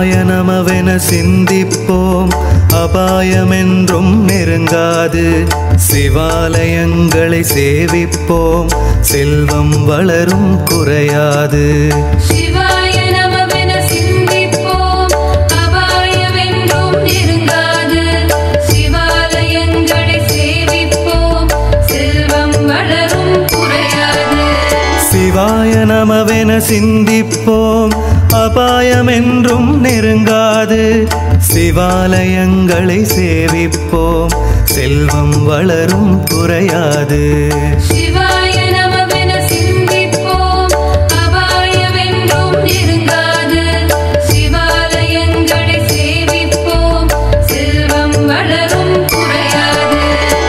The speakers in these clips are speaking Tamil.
சிவாய நமவென சிந்திப்போம், அபாயமென்றும் நெருங்காது. சிவாலயங்களை சேவிப்போம், செல்வம் வளரும் குறையாது. சிவாய நமவென சிந்திப்போம், அபாயமென்றும் நெருங்காது. சிவாலயங்களை சேவிப்போம், செல்வம் வளரும் குறையாது. சிவாய நமவென சிந்திப்போம், அபாயமென்றும் நெருங்காது. சிவாலயங்களை சேவிப்போம், செல்வம் வளரும் குறையாது. சிவாய நமவென சிந்திப்போம், அபாயமென்றும் நெருங்காது. சிவாலயங்களை சேவிப்போம், செல்வம் வளரும் குறையாது.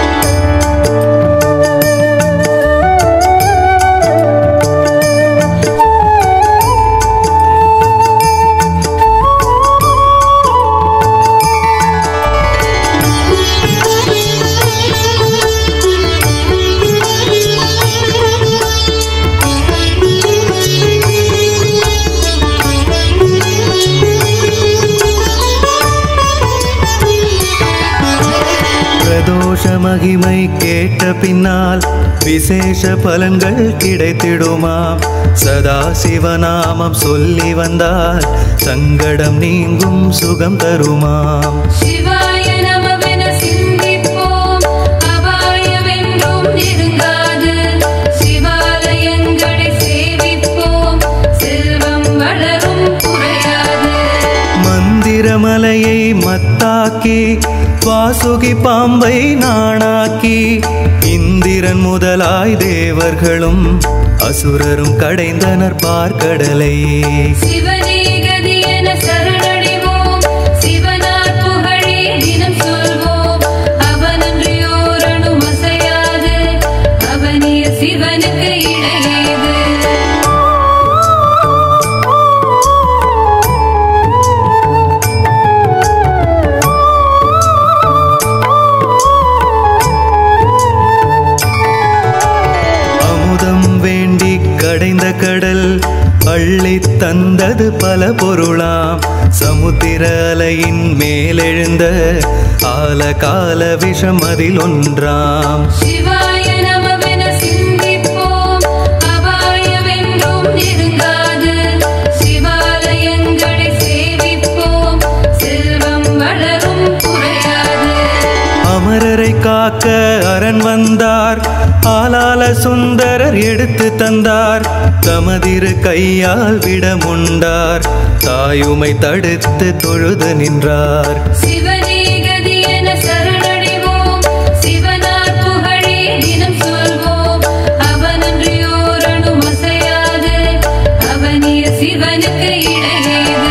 பிரதோஷ மகிமை கேட்ட பின்னால் விசேஷ பலன்கள் கிடைத்திடுமாம். சதா சிவநாமம் சொல்லி வந்தால் சங்கடம் நீங்கும் சுகம் தருமாம். சிவாய நமவென சிந்திப்போம், அபாயமென்றும் நெருங்காது. சிவாலயங்களை சேவிப்போம், செல்வம் வளரும் குறையாது. மந்திரமலையை மத்தாக்கி வாசுகி பாம்பை நாணாக்கி, இந்திரன் முதலாய் தேவர்களும் அசுரரும் கடைந்தனர் பார்க்கடலை. சிவனே கதி என சரணடைவோம், சிவனார் புகழே தினம் சொல்வோம். அவனன்றியோர் அணும் அசையாது, அவனிய சிவனுக்கு இணையேது. கடைந்த கடல் அள்ளி தந்தது பல பொருளாம். சமுத்திர அலையின் மேலெழுந்த ஆலகால விஷம் அதில் ஒன்றாம். சிவாய நமவென சிந்திப்போம், அபாயமென்றும் நெருங்காது. சிவாலயங்களை சேவிப்போம், செல்வம் வளரும் குறையாது. அமரரை காக்க அரண் வந்தார், ஆலால சுந்தரர் எடுத்து தந்தார். தமதிரு கையால் விடமுண்டார், தாயுமை தடுத்து தொழுது நின்றார். சிவனே கதி என சரணடைவோம், சிவனார் புகழே தினம் சொல்வோம். அவனன்றியோர் அணும் அசையாது, அவனிய சிவனுக்கு இணையேது.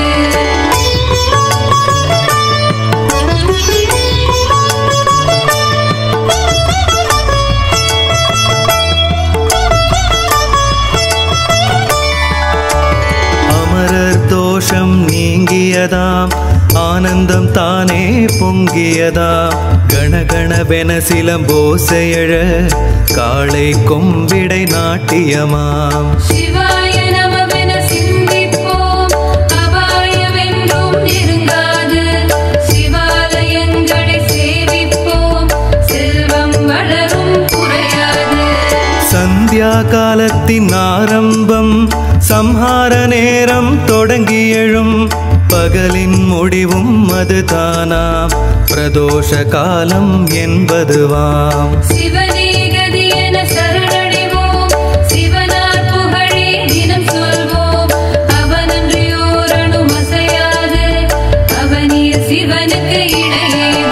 தோஷம் நீங்கியதாம், ஆனந்தம் தானே பொங்கியதாம். கணகணவென சிலம்போசையழ காளை கொம்பிடை நாட்டியமாம். சிவாய நமவென சிந்திப்போம், அபாயமென்றும் நெருங்காது. சிவாலயங்களை சேவிப்போம், செல்வம் வளரும் குறையாது. சந்தியா காலத்தின் ஆரம்பம், சம்ஹார நேரம் தொடங்கி எழும். பகலின் முடிவும் அதுதானாம், பிரதோஷ காலம் என்பதுவாம். சிவனே கதி என சரணடைவோம், சிவனார் புகழே தினம் சொல்வோம். அவனன்றியோர் அணும் அசையாது, அவனிய சிவனுக்கு இணையேது.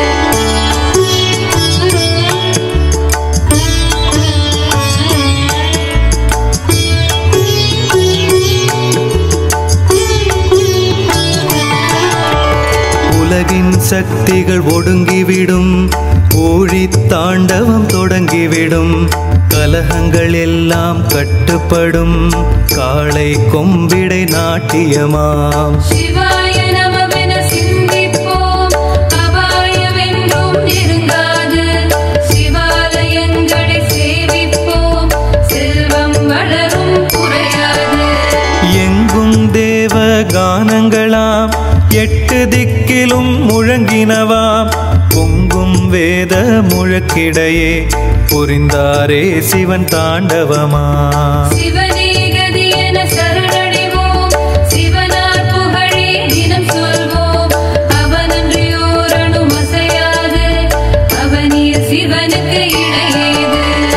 உலகின் சக்திகள் ஒடுங்கிவிடும், ஊழி தாண்டவம் தொடங்கிவிடும். கலகங்கள் எல்லாம் கட்டுப்படும், காளை கொம்பிடை நாட்டியமாம். சிவாய நமவென சிந்திப்போம், அபாயமென்றும் நெருங்காது. சிவாலயங்களை சேவிப்போம், செல்வம் வளரும் குறையாது. எங்கும் தேவ கானங்களாம், 8 திக்கிலும் முழங்கினவாம் பொங்கும் வேத முழக்கிடையே புரிந்தாரே சிவன் தாண்டவமா. சிவனே கதி என சரணடைவோம், சிவனார் புகழே தினம் சொல்வோம். அவனன்றியோர் அணும் அசையாது, அவனிய சிவனுக்கு இணையேது.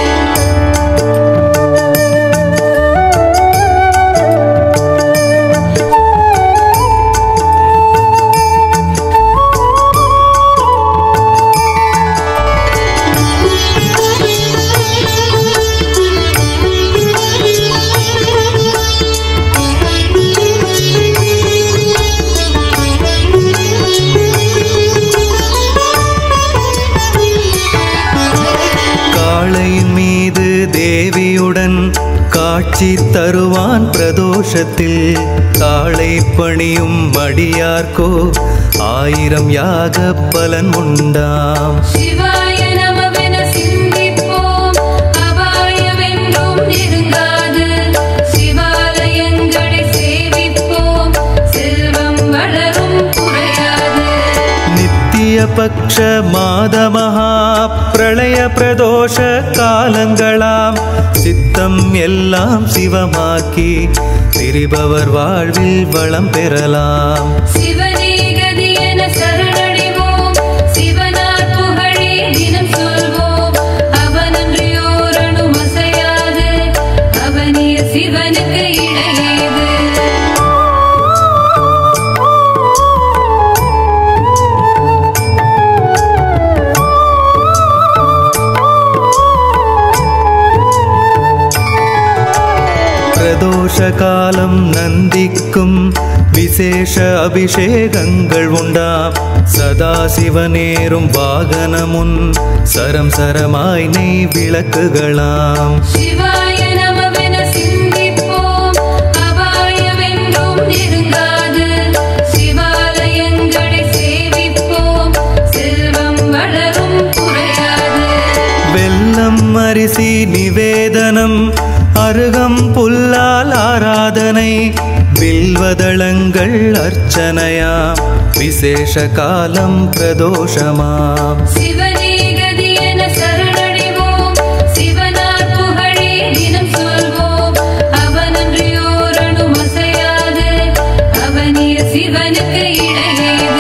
தேவியுடன் காட்சி தருவான் பிரதோஷத்தில். தாளை பணியும் அடியார்க்கோ 1000 யாக பலன் உண்டாம். சிவாய நமவென சிந்திப்போம், அபாயமென்றும் நெருங்காது. சிவாலயங்களை சேவிப்போம், செல்வம் வளரும் குறையாது. நித்திய பக்ஷ மாத மகா பிரளய பிரதோஷ காலங்களாம் சித்தம் எல்லாம் சிவமாக்கி திரிபவர் வாழ்வில் வளம் பெறலாம். சிவனே கதி என சரணடைவோம், சிவனார் புகழே தினம் சொல்வோம். அவனன்றியோர் அணும் அசையாது, அவனிய சிவனுக்கு இணையேது. பிரதோஷ காலம் நந்திக்கும் விசேஷ அபிஷேகங்கள் உண்டாம். சதாசிவனேறும் வாகனமுன் சரம் சரமாய் நெய் விளக்குகளாம். சிவாய நமவென சிந்திப்போம், அபாயமென்றும் நெருங்காது. சிவாலயங்களை சேவிப்போம், செல்வம் வளரும் குறையாது. வெல்லம் அரிசி நிவேதனம், அருகம் புல்லால் ஆராதனை, வில்வதளங்கள் அர்ச்சனையாம் விசேஷ காலம் பிரதோஷமாம். சிவனே கதி என சரணடைவோம், சிவனார் புகழே தினம் சொல்வோம். அவனன்றியோர் அணும் அசையாது, அவனிய சிவனுக்கு இணையேது.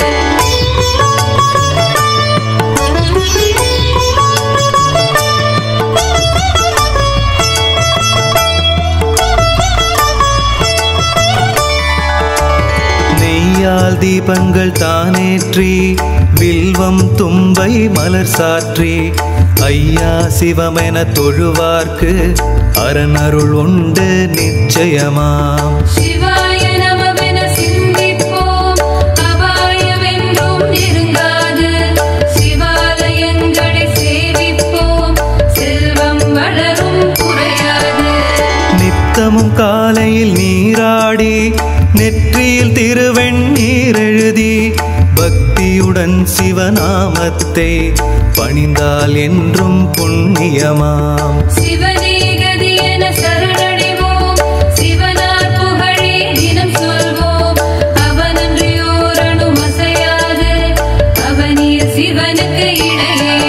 நெய்யால் தீபங்கள் தானேற்றி, வில்வம் தும்பை மலர் சாற்றி, ஐயா சிவமென தொழுவார்க்கு அரணருள் உண்டு நிச்சயமாம். சிவாய நமவென சிந்திப்போம், அபாயமென்றும் நெருங்காது. சிவாலயங்களை சேவிப்போம், செல்வம் வளரும் குறையாது. நித்தமும் காலையில் நீராடி, நெற்றியில் திருவெண்ணீர் எழுதி, பக்தியுடன் சிவநாமத்தை பணிந்தால் என்றும் புண்ணியமாம். சிவனே கதி என சரணடைவோம், சிவனார் புகழே தினம் சொல்வோம். அவனன்றியோர் அணும் அசையாது, அவனிய சிவனுக்கு இணையேது.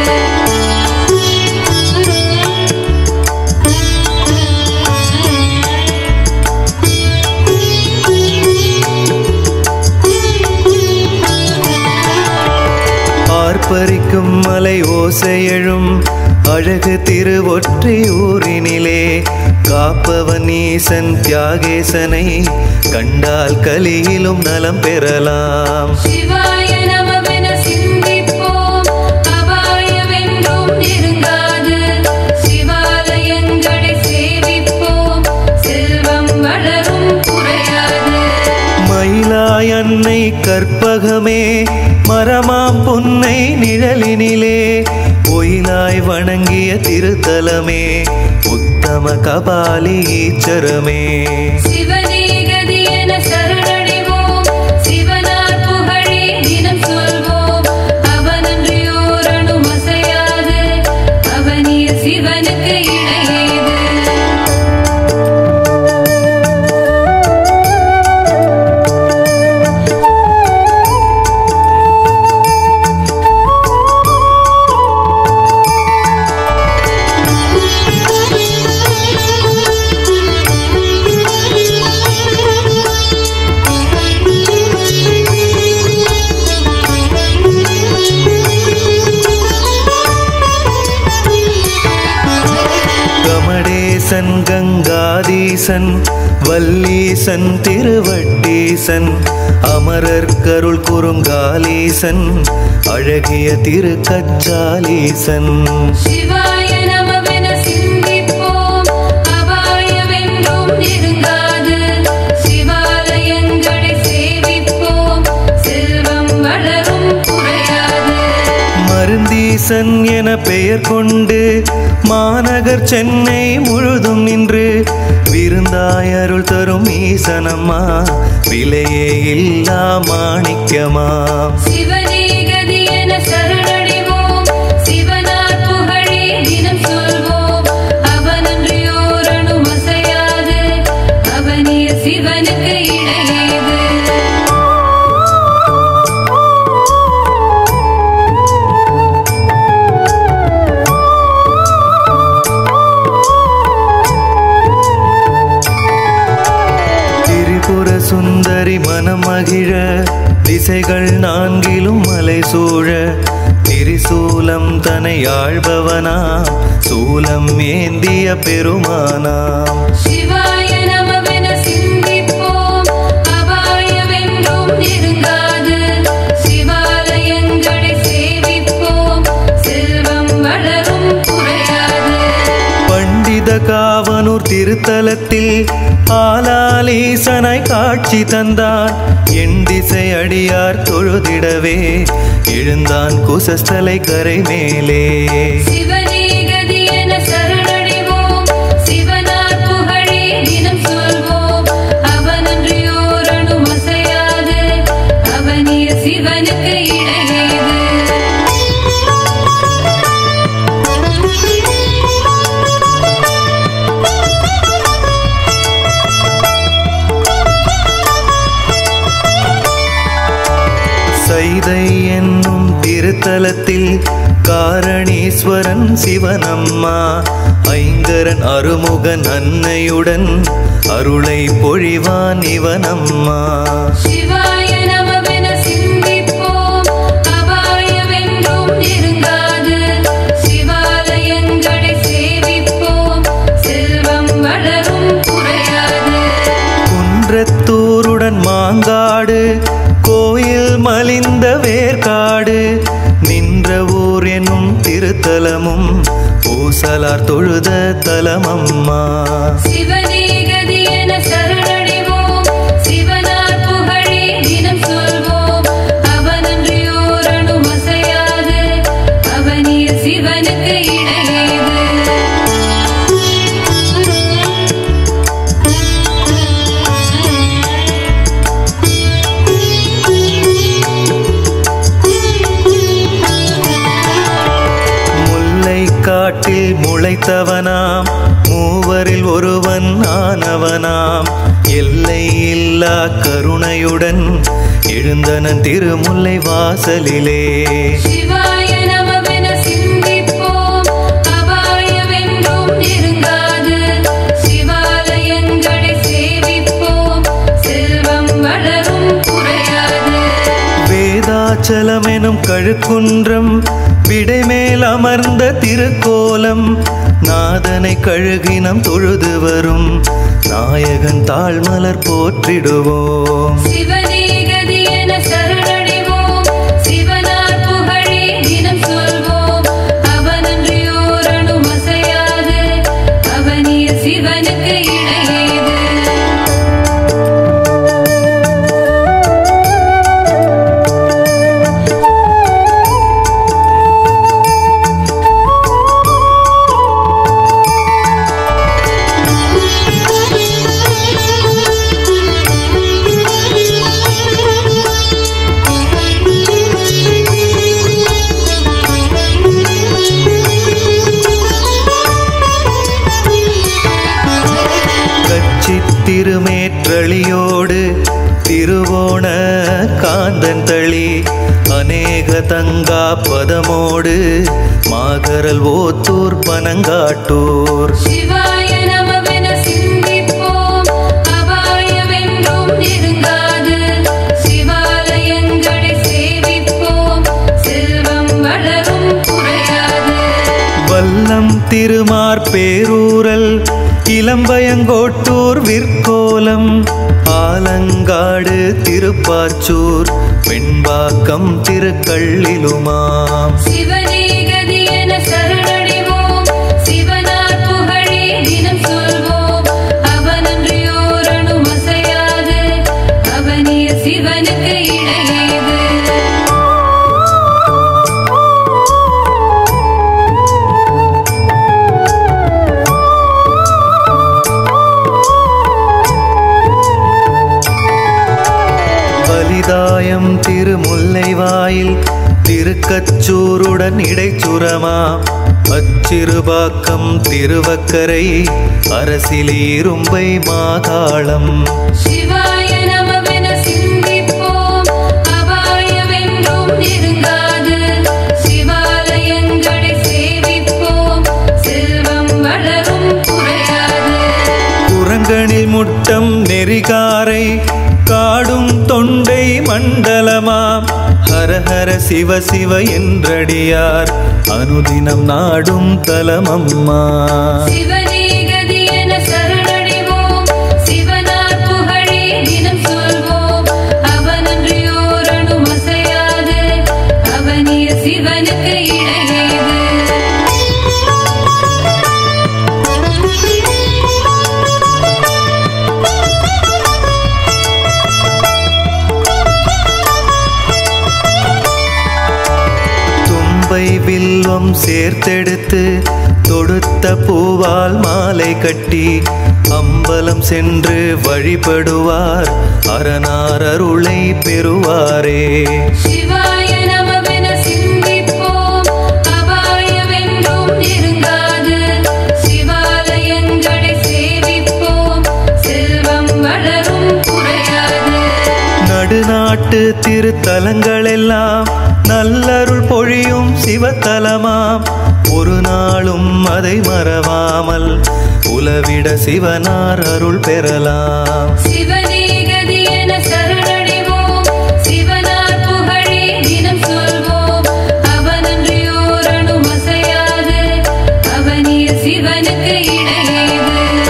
ஆர்ப்பரிக்கும் மலை ஓசையெழும் அழகு திருவொற்றி ஊரினிலே, காப்பவன் ஈசன் தியாகேசனை கண்டால் கலியிலும் நலம் பெறலாம். சிவாய நமவென சிந்திப்போம், அபாயமென்றும் நெருங்காது. சிவாலயங்களை சேவிப்போம், செல்வம் வளரும் குறையாது. மயிலாய் அன்னை கற்பகமே, மரமாம் பொன்னை நிழலினிலே, ஒயிலாய் வணங்கிய திருத்தலமே, உத்தம கபாலி ஈச்சரமே. சிவனே கதி என சரணடைவோம், சிவனார் புகழே தினம் சொல்வோம். அவனன்றியோர் அணும் அசையாது, அவனிய சிவனுக்கு இணையேது. கணேசன் கங்காதீசன் வல்லீசன் திருவட்டீசன் அமரர் கருள் குறுங்காலீசன் அழகிய திருக்கச்சாலீசன். சிவாய நமவென சிந்திப்போம், அபாயமென்றும் நெருங்காது. சிவாலயங்களை சேவிப்போம், செல்வம் வளரும் குறையாது. மருந்தீசன் என பெயர் கொண்டு மாநகர் சென்னை முழுதும் நின்று விருந்தாய் அருள் தரும் ஈசனம்மா, விலையே இல்லா மாணிக்கமா. சிவனே கதி என சரணடைவோம், சிவனார் புகழே தினம் சொல்வோம். அவனன்றியோர் அணும் அசையாது, அவனிய சிவனுக்கு இணையேது. சுந்தரி மனம் மகிழ திசைகள் நான்கிலும் மலை சூழ திரிசூலம் தனை ஆழ்பவனாம், சூலம் ஏந்திய பெருமானாம். சிவாய நமவென சிந்திப்போம், அபாயமென்றும் நெருங்காது. சிவாலயங்களை சேவிப்போம், செல்வம் வளரும் குறையாது. பண்டித காவனூர் திருத்தலத்தில் ஆலாலீசனாய் காட்சி தந்தான், என் திசை அடியார் தொழுதிடவே எழுந்தான் குசஸ்தலை கரை மேலே. சிவனே கதி என சரணடைவோம், சிவனார் புகழே தினம் சொல்வோம். அவனன்றியோர் அணும் அசையாது, அவனிய சிவனுக்கு இணையேது. சைதை என்னும் திருத்தலத்தில் காரணீஸ்வரன் சிவனம்மா, ஐங்கரன் அருமுகன் அன்னையுடன் அருளை பொழிவான் இவனம்மா. சிவாய நமவென சிந்திப்போம், அபாயமென்றும் நெருங்காது. சிவாலயங்களை சேவிப்போம், செல்வம் வளரும் குறையாது. குன்றத்தூருடன் மாங்காடு கோயில் மலிந்த வேர்காடு நின்ற ஊர் என்னும் திருத்தலமும் பூசலார் தொழுத தலமம்மா. சிவனே கதி என சரணடைவோம், சிவனார் புகழே தினம் சொல்வோம். அவனன்றியோர் அணும் அசையாது, அவனிய சிவனுக்கு இணையேது. காட்டில் முளைத்தவனாம், மூவரில் ஒருவன் ஆனவனாம், எல்லை இல்லா கருணையுடன் எழுந்தனன் திருமுல்லை வாசலிலே. சிவாய நமவென சிந்திப்போம், அபாயமென்றும் நெருங்காது. சிவாலயங்களை சேவிப்போம், செல்வம் வளரும் குறையாது. வேதாச்சலம் எனும் கழுக்குன்றம் விடைமேல் அமர்ந்த திருக்கோலம், நாதனை கழுகினம் தொழுது வரும் நாயகன் தாழ்மலர் போற்றிடுவோம். சிவனே கதி என சரணடைவோம், சிவனார் புகழே தினம் சொல்வோம். அவனன்றியோர் அணும் அசையாது, அவனிய சிவனுக்கு இணையேது. திருமேற்றளியோடு திருவோண காந்தன் தளி அநேக தங்கா பதமோடு மாகரல் ஓத்தூர் பனங்காட்டூர். சிவாய நமவென சிந்திப்போம், அபாயமென்றும் நெருங்காது. சிவாலயங்களை சேவிப்போம், செல்வம் வளரும் குறையாது. வல்லம் திருமார் பேரூரல் இளம்பயங்கோட்டூர் விற்கோலம் ஆலங்காடு திருப்பாச்சூர் வெண்பாக்கம் திருக்கள்ளிலுமாம் சிவனே கதி என சரணடைவோம் சிவனார் புகழே தினம் சொல்வோம் அவனன்றியோர் அணுமசையாது அவனிய சிவனுக்கு இணையேது பலிதாயம் திருமுல்லைவாயில் திருக்கச்சூருடன் இடைச்சுரமா அச்சிறுபாக்கம் திருவக்கரை அரசிலீரும்பை மாகாளம் சிவாய நமவென சிந்திப்போம் அபாயமென்றும் நெருங்காது சிவாலயங்களை சேவிப்போம் செல்வம் வளரும் குறையாது குரங்கனில் முட்டம் நெறிகாரை காடும் தொண்டை மண்டலமாம் ஹரஹர சிவ சிவ என்றடியார் அனுதினம் நாடும் தலமம்மா சிவனே கதி என சரணடைவோம் சிவனார் புகழே தினம் சொல்வோம் அவனன்றியோர் அணுமசையாது அவனிய சிவனுக்கு இணையேது வில்வம் சேர்த்தெடுத்து தொடுத்த பூவால் மாலை கட்டி அம்பலம் சென்று வழிபடுவார் அரணார் அருளை பெறுவாரே சிவாய நமவென சிந்திப்போம் அபாயமென்றும் நெருங்காது சிவாலயங்களை சேவிப்போம் செல்வம் வளரும் குறையாது நடுநாட்டு திருத்தலங்களெல்லாம் நல்லருள் பொழியும் சிவத்தலமாம் ஒரு நாளும் அதை மறவாமல் உலவிட சிவனார் அருள் பெறலாம் சிவனே கதி என சரணடைவோம் சிவனார் புகழே தினம் சொல்வோம் அவனன்றியோர் அணுமசையாது அவனிய சிவனுக்கு இணையேது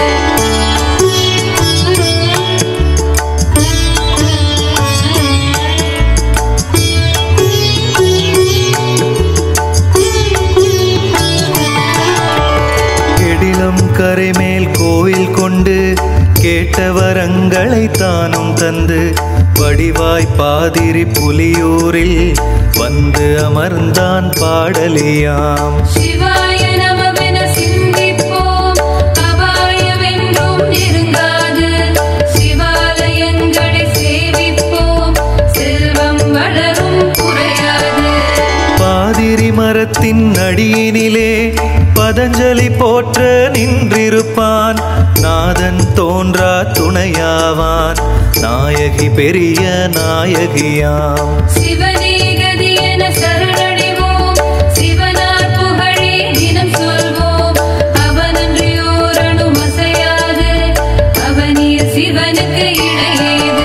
கரைமேல் கோவில் கொண்டு கேட்ட வரங்களை தானும் தந்து வடிவாய் பாதிரி புலியூரில் வந்து அமர்ந்தான் பாடலியாம் சிவாய நமவென சிந்திப்போம் அபாயமென்றும் நெருங்காது சிவாலயங்களை சேவிப்போம் செல்வம் வளரும் குறையாது பாதிரி மரத்தின் அடியினிலே பதஞ்சலி போற்ற நின்றிருப்பான் நாதன் தோன்றா துணையாவான் நாயகி பெரிய நாயகியாம் சிவனே கதி என சரணடைவோம் சிவனார் புகழே தினம் சொல்வோம் அவனன்றியோர் அணுமசையாது அவனிய சிவனுக்கு இணையேது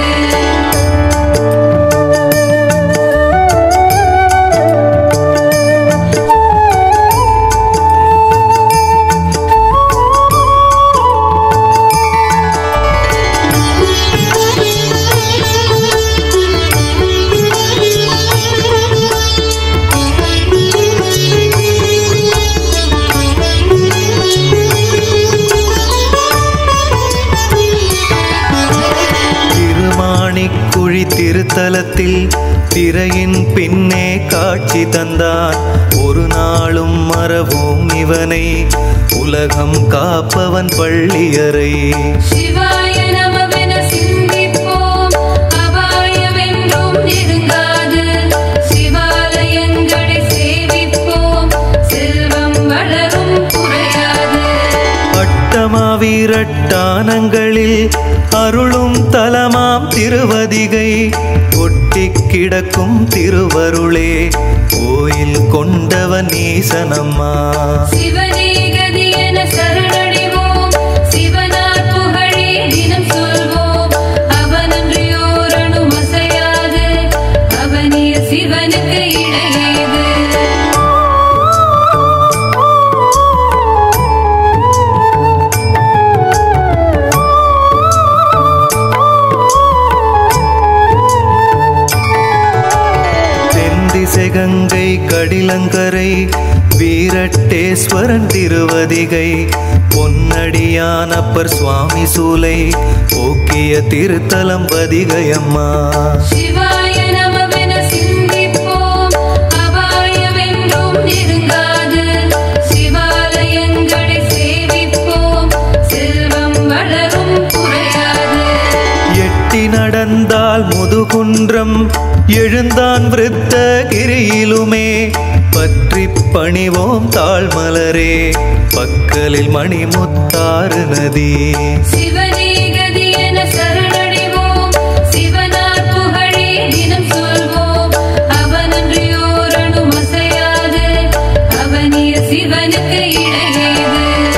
திருத்தலத்தில் திரையின் பின்னே காட்சி தந்தான் ஒரு நாளும் மறவோம் இவனை உலகம் காப்பவன் பள்ளியறை சிவாய நமவென சிந்திப்போம் அபாயமென்றும் நெருங்காது சிவாலயங்களை சேவிப்போம் செல்வம் வளரும் குறையாது அட்டமாவீரட்டானங்களில் அருளும் தலமாம் திருவதிகை ஒட்டி கிடக்கும் திருவருளே கோயில் கொண்டவன் ஈசனம்மா சிவனே கதி என சரணடைவோம் சிவனார் புகழே தினம் சொல்வோம் அவனன்றியோர் அணுமசையாது அவனிய சிவனுக்கு இணையேது செகங்கை கடிலங்கரை வீரட்டேஸ்வரன் திருவதிகை பொன்னடியான் அப்பர் சுவாமி சூலை போக்கிய திருத்தலம் பதிகையம்மா. சிவாய நமவென சிந்திப்போம், அபாயமென்றும் நெருங்காது. சிவாலயங்களை சேவிப்போம், செல்வம் வளரும் குறையாது. எட்டி நடந்தால் முதுகுன்றம் எழுந்தான் விருத்த கிரியிலுமே பற்றி பணிவோம் தாழ்மலரே பக்கலில் மணிமுத்தாறு நதி. சிவனே கதி என சரணடைவோம், சிவனார் புகழே தினம் சொல்வோம். அவனன்றியோர் அணுவும் அசையாது, அவனிய சிவனுக்கு இணையேது.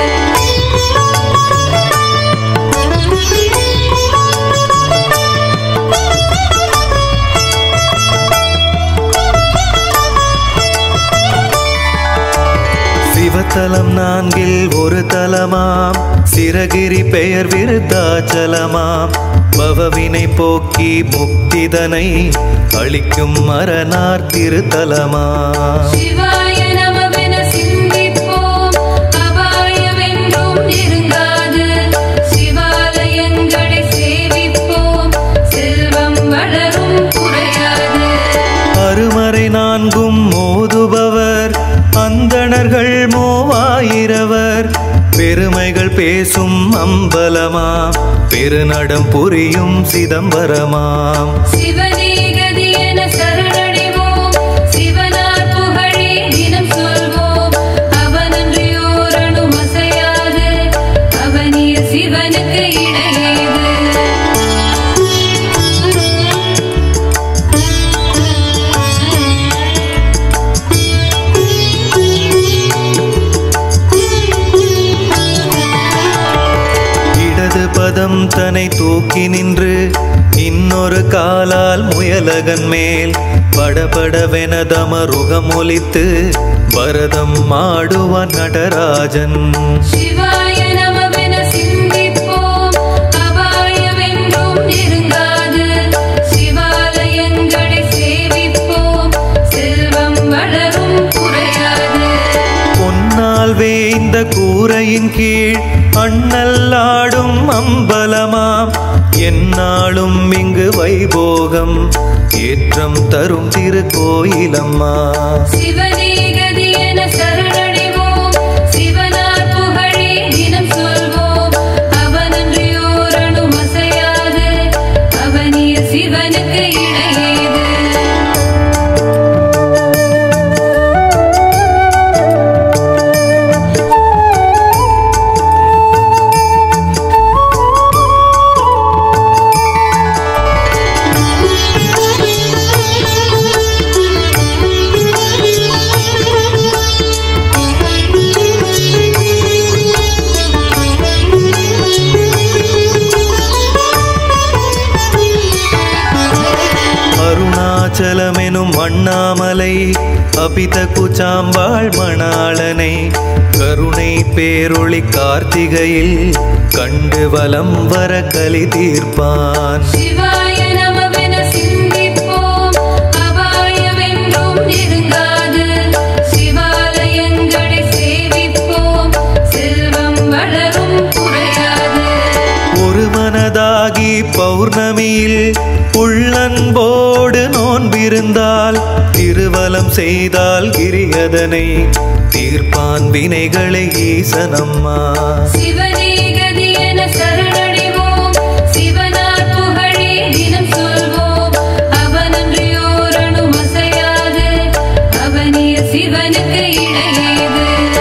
சிவத்தலம் நான்கில் ஒரு தலமாம் சிரகிரி பெயர் விருத்தாச்சலமாம் பவவினை போக்கி முக்திதனை அளிக்கும் மரணார் திருத்தலமாம். சிவாய நமவென சிந்திப்போம், அபாயமென்றும் நெருங்காது. சிவாலயங்களை சேவிப்போம், செல்வம் வளரும் குறையாது. அருமறை நான்கும் மோதுபவர் அந்தணர்கள் மூவாயிரவர் பெருமைகள் பேசும் அம்பலமாம் பெருநடம் புரியும் சிதம்பரமாம். சிவனே கதி என சரணடைவோம், சிவனார் புகழே தினம் சொல்வோம். அவனன்றியோர் அணுவும் அசையாது, அவனிய சிவனுக்கு இணையேது. பதம் தனை தூக்கி நின்று இன்னொரு காலால் முயலகன் மேல் படபடவென தமருகம் ஒலித்து பரதம் ஆடுவான் நடராஜன். சிவாய நமவென சிந்திப்போம், அபாயமென்றும் நெருங்காது. சிவாலயங்களை சேவிப்போம், செல்வம் வளரும் குறையாது. பொன்னால் வேய்ந்த கூரையின் கீழ் அண்ணல்லாடும் அம்பலமாம் எந்நாளும் இங்கு வைபோகம் ஏற்றம் தரும் திருக்கோயிலம்மா. சிவனே கதி என சரணடைவோம், சிவனார் புகழே தினம் சொல்வோம். அவனன்றியோர் அணுவும் அசையாது, அவனிய சிவனுக்கு இணையேது. அருணாச்சலமெனும் அண்ணாமலை அபித குச்சாம்பாள் மணாளனை கருணை பேரொளி கார்த்திகையில் கண்டு வலம் வர கலி தீர்ப்பான். சிவாய நமவென சிந்திப்போம், அபாயமென்றும் நெருங்காது. சிவாலயங்களை சேவிப்போம், செல்வம் வளரும் குறையாது. ஒரு மனதாகி பௌர்ணமியில் உள்ளன்போடு நோன்பிருந்தால் திருவலம் செய்தால் கிரியதனை தீர்ப்பான் வினைகளை ஈசனம்மா. சிவனே கதி என சரணடைவோம், சிவனார் புகழே தினம் சொல்வோம். அவனன்றியோர் அணுவும் அசையாது, அவனிய சிவனுக்கு இணையேது.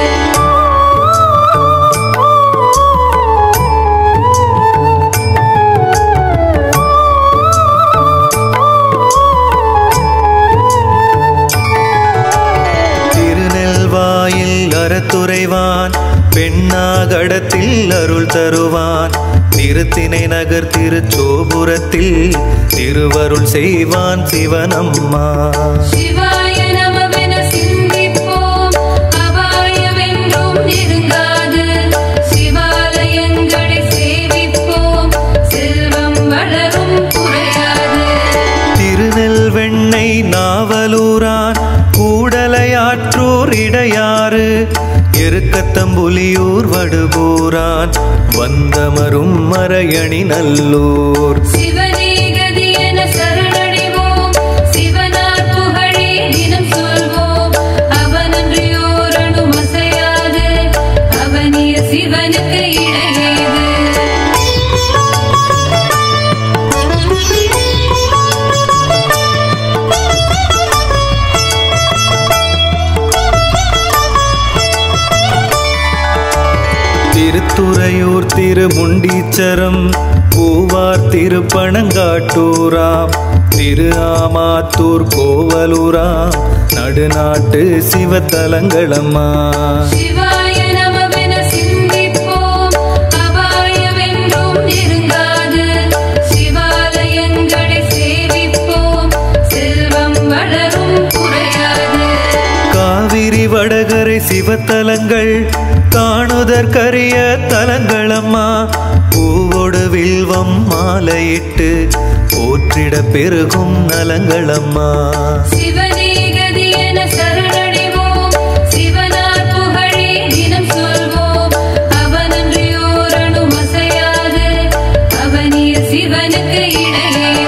அறத்துறைவான் பெண்ணாகடத்தில் அருள் தருவான் திருத்தினை நகர் திருச்சோபுரத்தில் திருவருள் செய்வான் சிவனம்மா. சிவாய நமவென சிந்திப்போம், அபாயமென்றும் நெருங்காது. சிவாலயங்களை சேவிப்போம், செல்வம் வளரும் குறையாது. திருநெல் வெண்ணெய் நாவலூரான் கூடலையாற்றூர் இடையாறு எருக்கத்தம்புலியூர் வடுபூரான் வந்தமரும் மறையணி நல்லூர் சிவனே கதி என சரணடைவோம் சிவனார் புகழே தினம் சொல்வோம் அவனன்றியோர் அணுமசையாது அவனிய சிவனுக்கு இணையேது திருத்துறையூர் திருமுண்டீச்சரம் பூவார் திருப்பணங்காட்டூராம் திரு ஆமாத்தூர் கோவலூராம் நடுநாட்டு சிவத்தலங்களம்மா சிவாய நமவென சிந்திப்போம் அபாயமென்றும் நெருங்காது சிவாலயங்களை சேவிப்போம் செல்வம் வளரும் குறையாது காவிரி வடகரை சிவத்தலங்கள் காணுதற்கரிய தலங்களம்மா பூவோடு வில்வம் மாலையிட்டு போற்றிட பெருகும் நலங்களம்மா சிவனே கதி என சரணடைவோம் சிவனார் புகழே தினம் சொல்வோம் அவனன்றியோர் அணுமசையாது அவனிய சிவனுக்கு இணையேது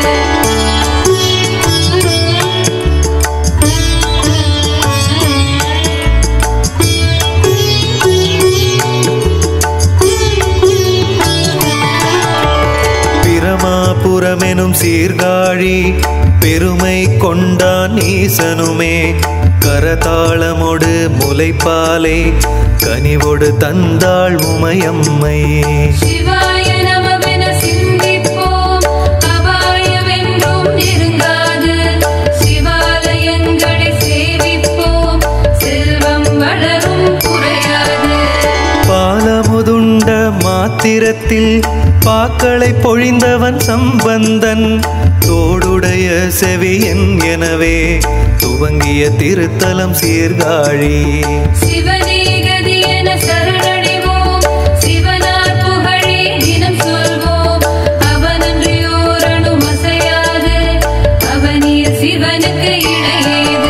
பிரமாபுரமெனும் சீர்காழி பெருமை கொண்டான் ஈசனுமே கரதாளமொடு முலைப்பாலை கனிவொடு தந்தாள் உமையம்மை சிவாய நமவென சிந்திப்போம் அபாயமென்றும் நெருங்காது சிவாலயங்களை சேவிப்போம் செல்வம் வளரும் குறையாது பாலமுதுண்ட மாத்திரத்தில் பாக்களை பொழிந்தவன் சம்பந்தன் தோடுடைய செவியன் எனவே துவங்கிய திருத்தலம் சீர்காழி சிவனே கதி என சரணடைவோம் சிவனார் புகழே தினம் சொல்வோம் அவனன்றியோர் அணுமசையாது அவனிய சிவனுக்கு இணையேது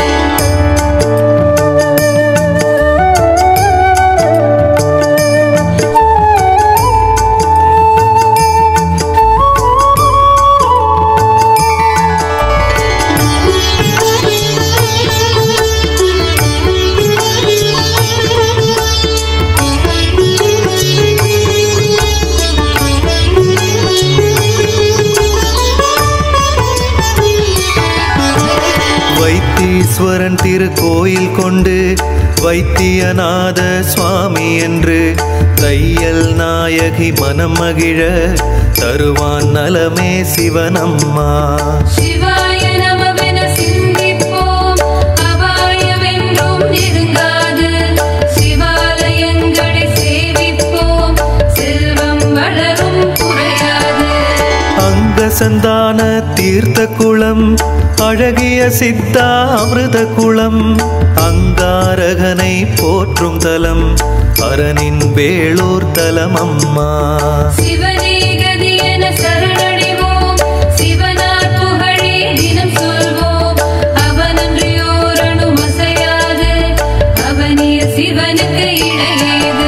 வைத்தீஸ்வரன் திருக்கோயில் கொண்டு வைத்தியநாத சுவாமி என்று தையல் நாயகி மனம் மகிழ தருவான் நலமே சிவனம்மா சிவாய நமவென சிந்திப்போம் அபாயமென்றும் நெருங்காது சிவாலயங்களை சேவிப்போம் செல்வம் வளரும் குறையாது அங்க சந்தான தீர்த்த குளம் அழகிய சித்தா அமிர்த குளம் அங்காரகனை போற்றும் தலம் அரனின் வேளூர் தலம் அம்மா சிவனே கதி என சரணடைவோம் சிவனார் புகழே தினம் சொல்வோம் அவனன்றியோர் அணுமசையாது அவனிய சிவனுக்கு இணையேது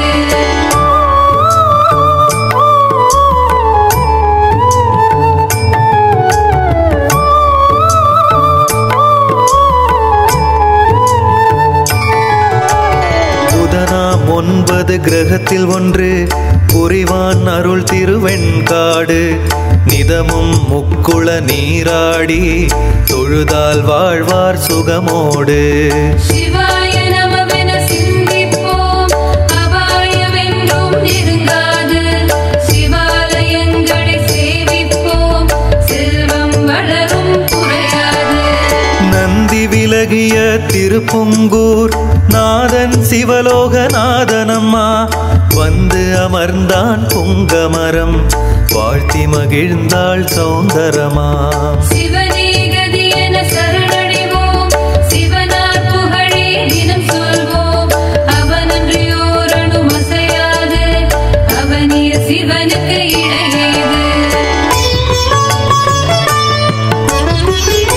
புதனாம் 9 கிரகத்தில் ஒன்று புரிவான் அருள் திருவெண்காடு நிதமும் முக்குள நீராடி தொழுதால் வாழ்வார் சுகமோடு சிவாய நமவென சிந்திப்போம் அபாயமென்றும் நெருங்காது சிவாலயங்களை சேவிப்போம் செல்வம் வளரும் குறையாது நந்தி விலகிய திருப்புங்கூர் நாதன் சிவலோகநாதனம்மா வந்து அமர்ந்தான் புங்கமரம் வாழ்த்தி மகிழ்ந்தாள் சௌந்தரமா சிவனே கதி என சரணடைவோம் சிவனார் புகழே தினம் சொல்வோம் அவனன்றியோர் அணுமசையாது அவனிய சிவனுக்கு இணையேது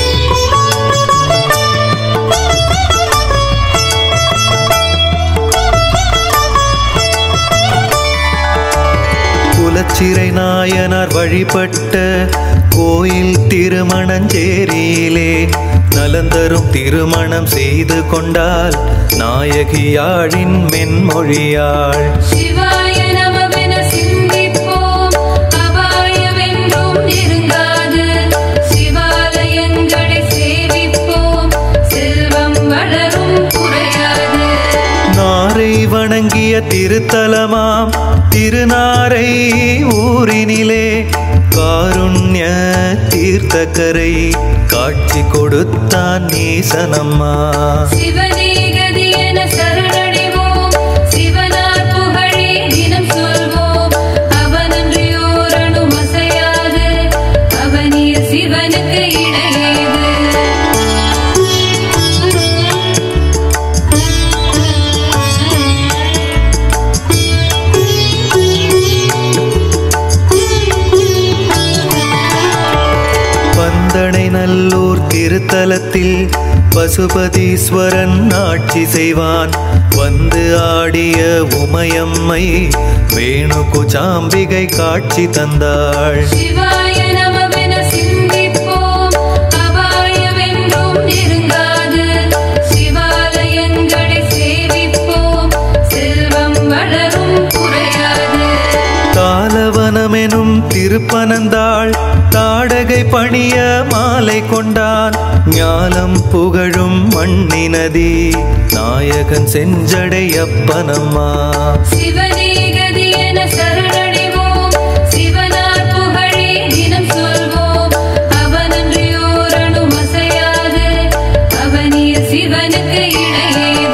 மறைநாயனார் வழிபட்ட கோயில் திருமணஞ்சேரியிலே நலந்தரும் திருமணம் செய்து கொண்டால் நாயகியாழின் மென்மொழியாள். சிவாய நமவென சிந்திப்போம், அபாயமென்றும் நெருங்காது. சிவாலயங்களை சேவிப்போம், செல்வம் வளரும் குறையாது. நாரை வணங்கிய திருத்தலமாம் திருநாரை ஊரினிலே காருண்ய தீர்த்தக்கரை காட்சி கொடுத்தான் நீசனம்மா. சிவனேகதி என சரணடைவோம், சிவனார் புகழே தினம் சொல்வோம். அவனன்றியோர் அணும் அசையாது, அவனிய சிவனுக்கு இணையேது. பந்தனை நல்லூர் திருத்தலத்தில் பசுபதீஸ்வரன் ஆட்சி செய்வான். வந்து ஆடிய உமையம்மை வேணுகுஜாம்பிகை காட்சி தந்தாள். சிவாய நமவென சிந்திப்போம், அபாயமென்றும் நெருங்காது. சிவாலயங்களை சேவிப்போம், செல்வம் வளரும் குறையாது. தாளவனமெனும் திருப்பனந்தாள் தாடகை பணிய மாலை கொண்டான். ஞாலம் புகழும் மண்ணினதி நாயகன் செஞ்சடையப்பனம்மா. சிவனேகதி என சரணடைவோம், சிவனார் புகழே தினம் சொல்வோம். அவனன்றியோர் அணும் அசையாது, அவனிய சிவனுக்கு இணையேது.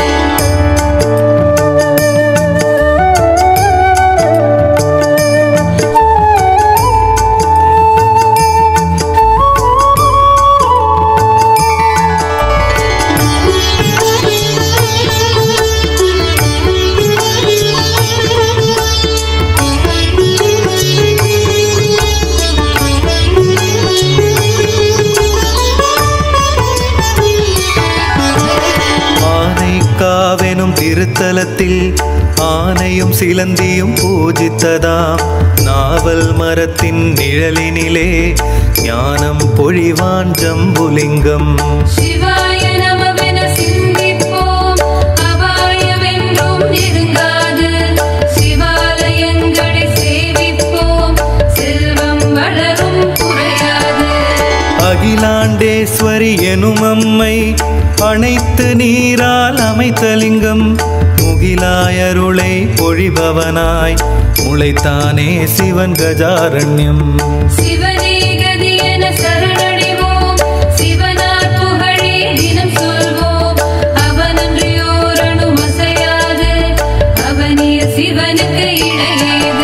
திருத்தலத்தில் ஆனையும் சிலந்தியும் பூஜித்ததாம். நாவல் மரத்தின் நிழலினிலே ஞானம் பொழிவான் ஜம்புலிங்கம். சிவாய நமவென சிந்திப்போம், அபாயமென்றும் நெருங்காது. சிவாலயங்களை சேவிப்போம், செல்வம் வளரும் குறையாது. அகிலாண்டேஸ்வரி எனும் அம்மை அனைத்து நீரால் அமைத்தலிங்கம். முகிலாயருளை பொழிபவனாய் முளைத்தானே சிவன் கஜாரண்யம். சிவனேகதி என சரணடைவோம், சிவனார் புகழே தினம் சொல்வோம். அவனன்றியோர் அணும் அசையாது, அவனிய சிவனுக்கு இணையேது.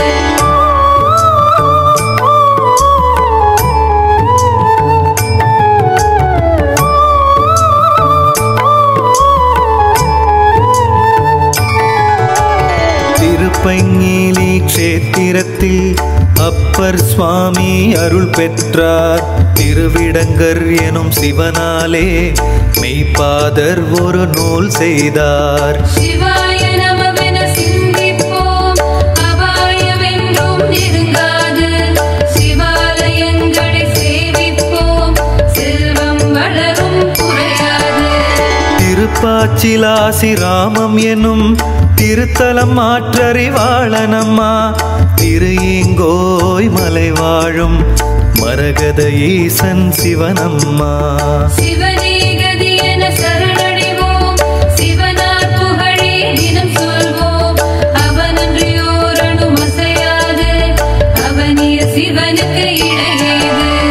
திருப்பங்கிலி க்ஷேத்திரத்தில் அப்பர் சுவாமி அருள் பெற்றார். திருவிடங்கர் எனும் சிவனாலே மெய்ப்பாதர் ஒரு நூல் செய்தார். சிவாய நமவென சிந்திப்போம், அபாயமென்றும் நெருங்காது. சிவாலயங்களை சேவிப்போம், செல்வம் வளரும் குறையாது. திருப்பாச்சிலாசி ராமம் எனும் திருத்தலம் மாற்றறிவாளனம்மா. திரு ஈங்கோய் மலை வாழும் மரகத ஈசன் சிவனம்மா. சிவனேகதி என சரணடைவோம், சிவனார் புகழே தினம் சொல்வோம். அவனன்றியோர் அணும் அசையாது, அவனிய சிவனுக்கு இணையேது.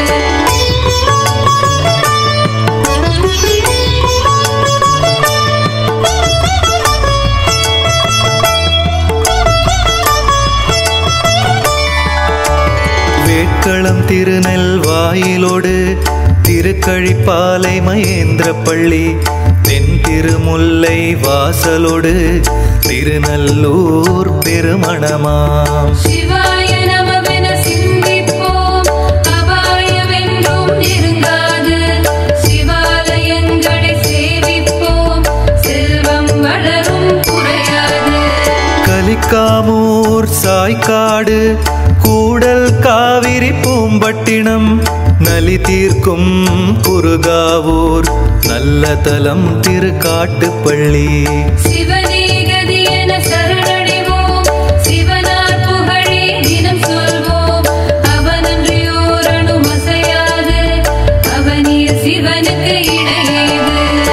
வேட்களம் திருநெல்வாயிலோடு திருக்கழிப்பாலை மகேந்திரப்பள்ளி தென் திருமுல்லை வாசலோடு திருநல்லூர் பெருமணமாம். சிவாய நமவென சிந்திப்போம், அபாயமென்றும் நெருங்காது. சிவாலயங்களை சேவிப்போம், செல்வம் வளரும் குறையாது. கலிக்காமூர் சாய்க்காடு கூடல் காவிரி பூம்பட்டினம் நலி தீர்க்கும் குருகாவூர் நல்ல தலம் திருக்காட்டுப்பள்ளி. சிவனே கதி என சரணடைவோம், சிவனார் புகழே தினம் சொல்வோம். அவனன்றியோர் அணும் அசையாது, அவனிய சிவனுக்கு இணையேது.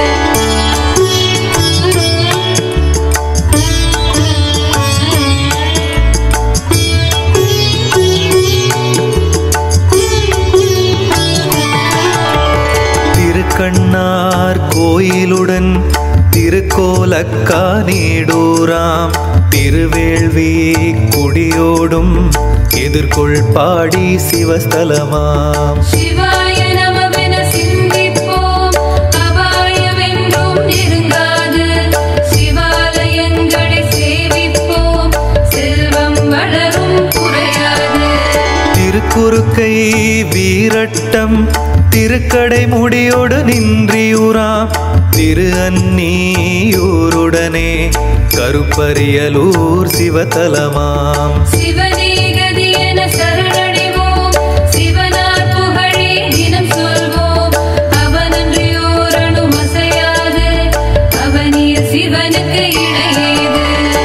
கண்ணார் கோயிலுடன் திருக்கோலக்கா நீடூராம் திருவேள்வி குடியோடும் எதிர்கொள் பாடி சிவஸ்தலமாம். சிவாய நமவென சிந்திப்போம், அபாயமென்றும் நெருங்காது. சிவாலயங்களை சேவிப்போம், செல்வம் வளரும் குறையாது. திருக்குறுக்கை வீரட்டம் திருக்கடை முடியோடு நின்றியூராம் திரு அன்னியூருடனே கருப்பரியலூர் சிவதலமாம். சிவனே கதி என சரணடைவோம், சிவனார் புகழே தினம் சொல்வோம். அவனன்றியோர் அணும் அசையாது, அவனிய சிவனுக்கு இணையேது.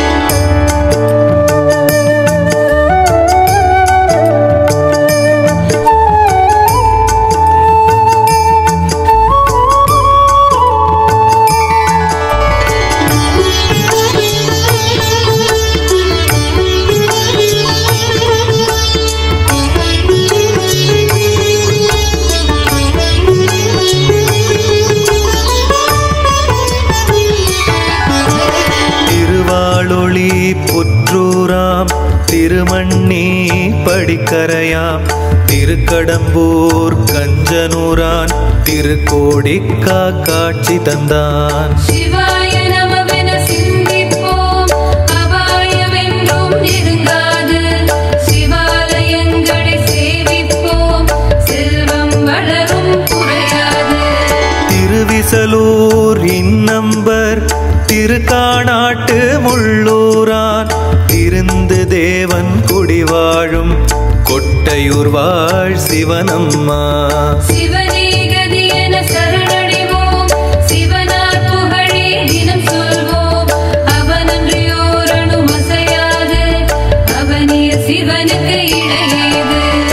புற்றூராம் திருமண்ணி படிக்கரையாம் திருக்கடம்பூர் கஞ்சனூரான் திருக்கோடிக்கா காட்சி தந்தான். சிவாய நமவென சிந்திப்போம், அபாயமென்றும் நெருங்காது. சிவாலயங்களை சேவிப்போம், செல்வம் வளரும் குறையாது. திருவிசலூர் இன்னம்பர் திருக்காநாட்டு முள்ளூரான் திருந்து தேவன் குடிவாழும் கொட்டையூர் வாழ் சிவனம்மா. சிவனே கதி என சரணடைவோம், சிவனார் புகழே தினம் சொல்வோம். அவனன்றியோர் அணும் அசையாது, அவனிய சிவனுக்கு இணையேது.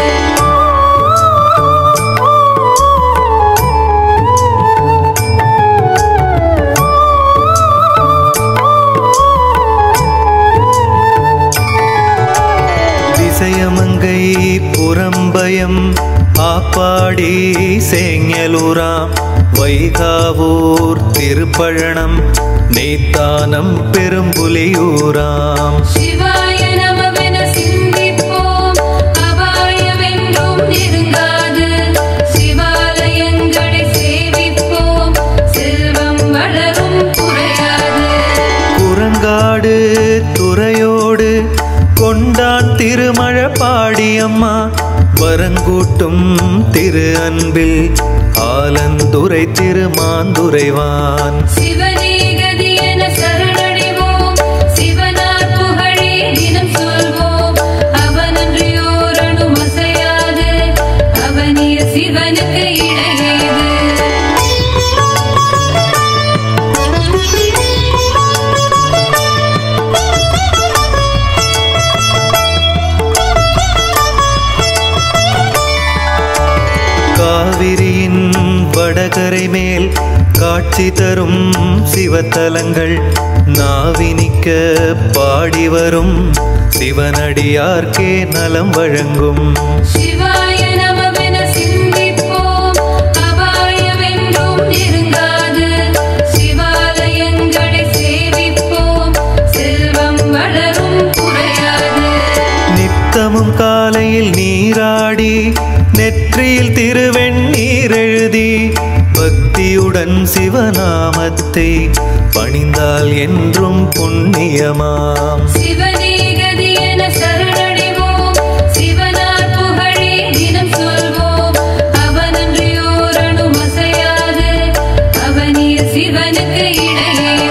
திசையமங்கை புறம்பயம் ஆப்பாடி சேங்கலூராம் வைகாவூர் திருப்பழனம் நெய்த்தானம் பெரும்புலியூராம். சிவாய நமவென சிந்திப்போம், அபாயமென்றும் நெருங்காது. சிவாலயங்களை சேவிப்போம், செல்வம் வளரும் குறையாது. குரங்காடு துறையோடு கொண்டான் திருமழ பாடியம்மா வரங்கூட்டும் திரு அன்பில் ஆலந்துரை திருமாந்துரைவான். சிவனே கதி என சரணடைவோம், சிவனார் புகழே தினம் சொல்வோம். அவனன்றியோர் அணும் அசையாது, அவனிய சிவனுக்கு இணையேது. காவிரியின் வடகரை மேல் காட்சி தரும் சிவத்தலங்கள் நாவினிக்க பாடி வரும் சிவனடியார்க்கே நலம் வழங்கும். சிவாய நமவென சிந்திப்போம், அபாயமென்றும் நெருங்காது. சிவாலயங்களை சேவிப்போம், செல்வம் வளரும் குறையாது. நித்தமும் காலையில் நீராடி நெற்றியில் திருவெண்ணீர் எழுதி பக்தியுடன் சிவநாமத்தை பணிந்தால் என்றும் புண்ணியமாம். சிவனே கதி என சரணடைவோம், சிவனார் புகழே தினம் சொல்வோம். அவனன்றியோர் அணும் அசையாது, அவனிய சிவனுக்கு இணையேது.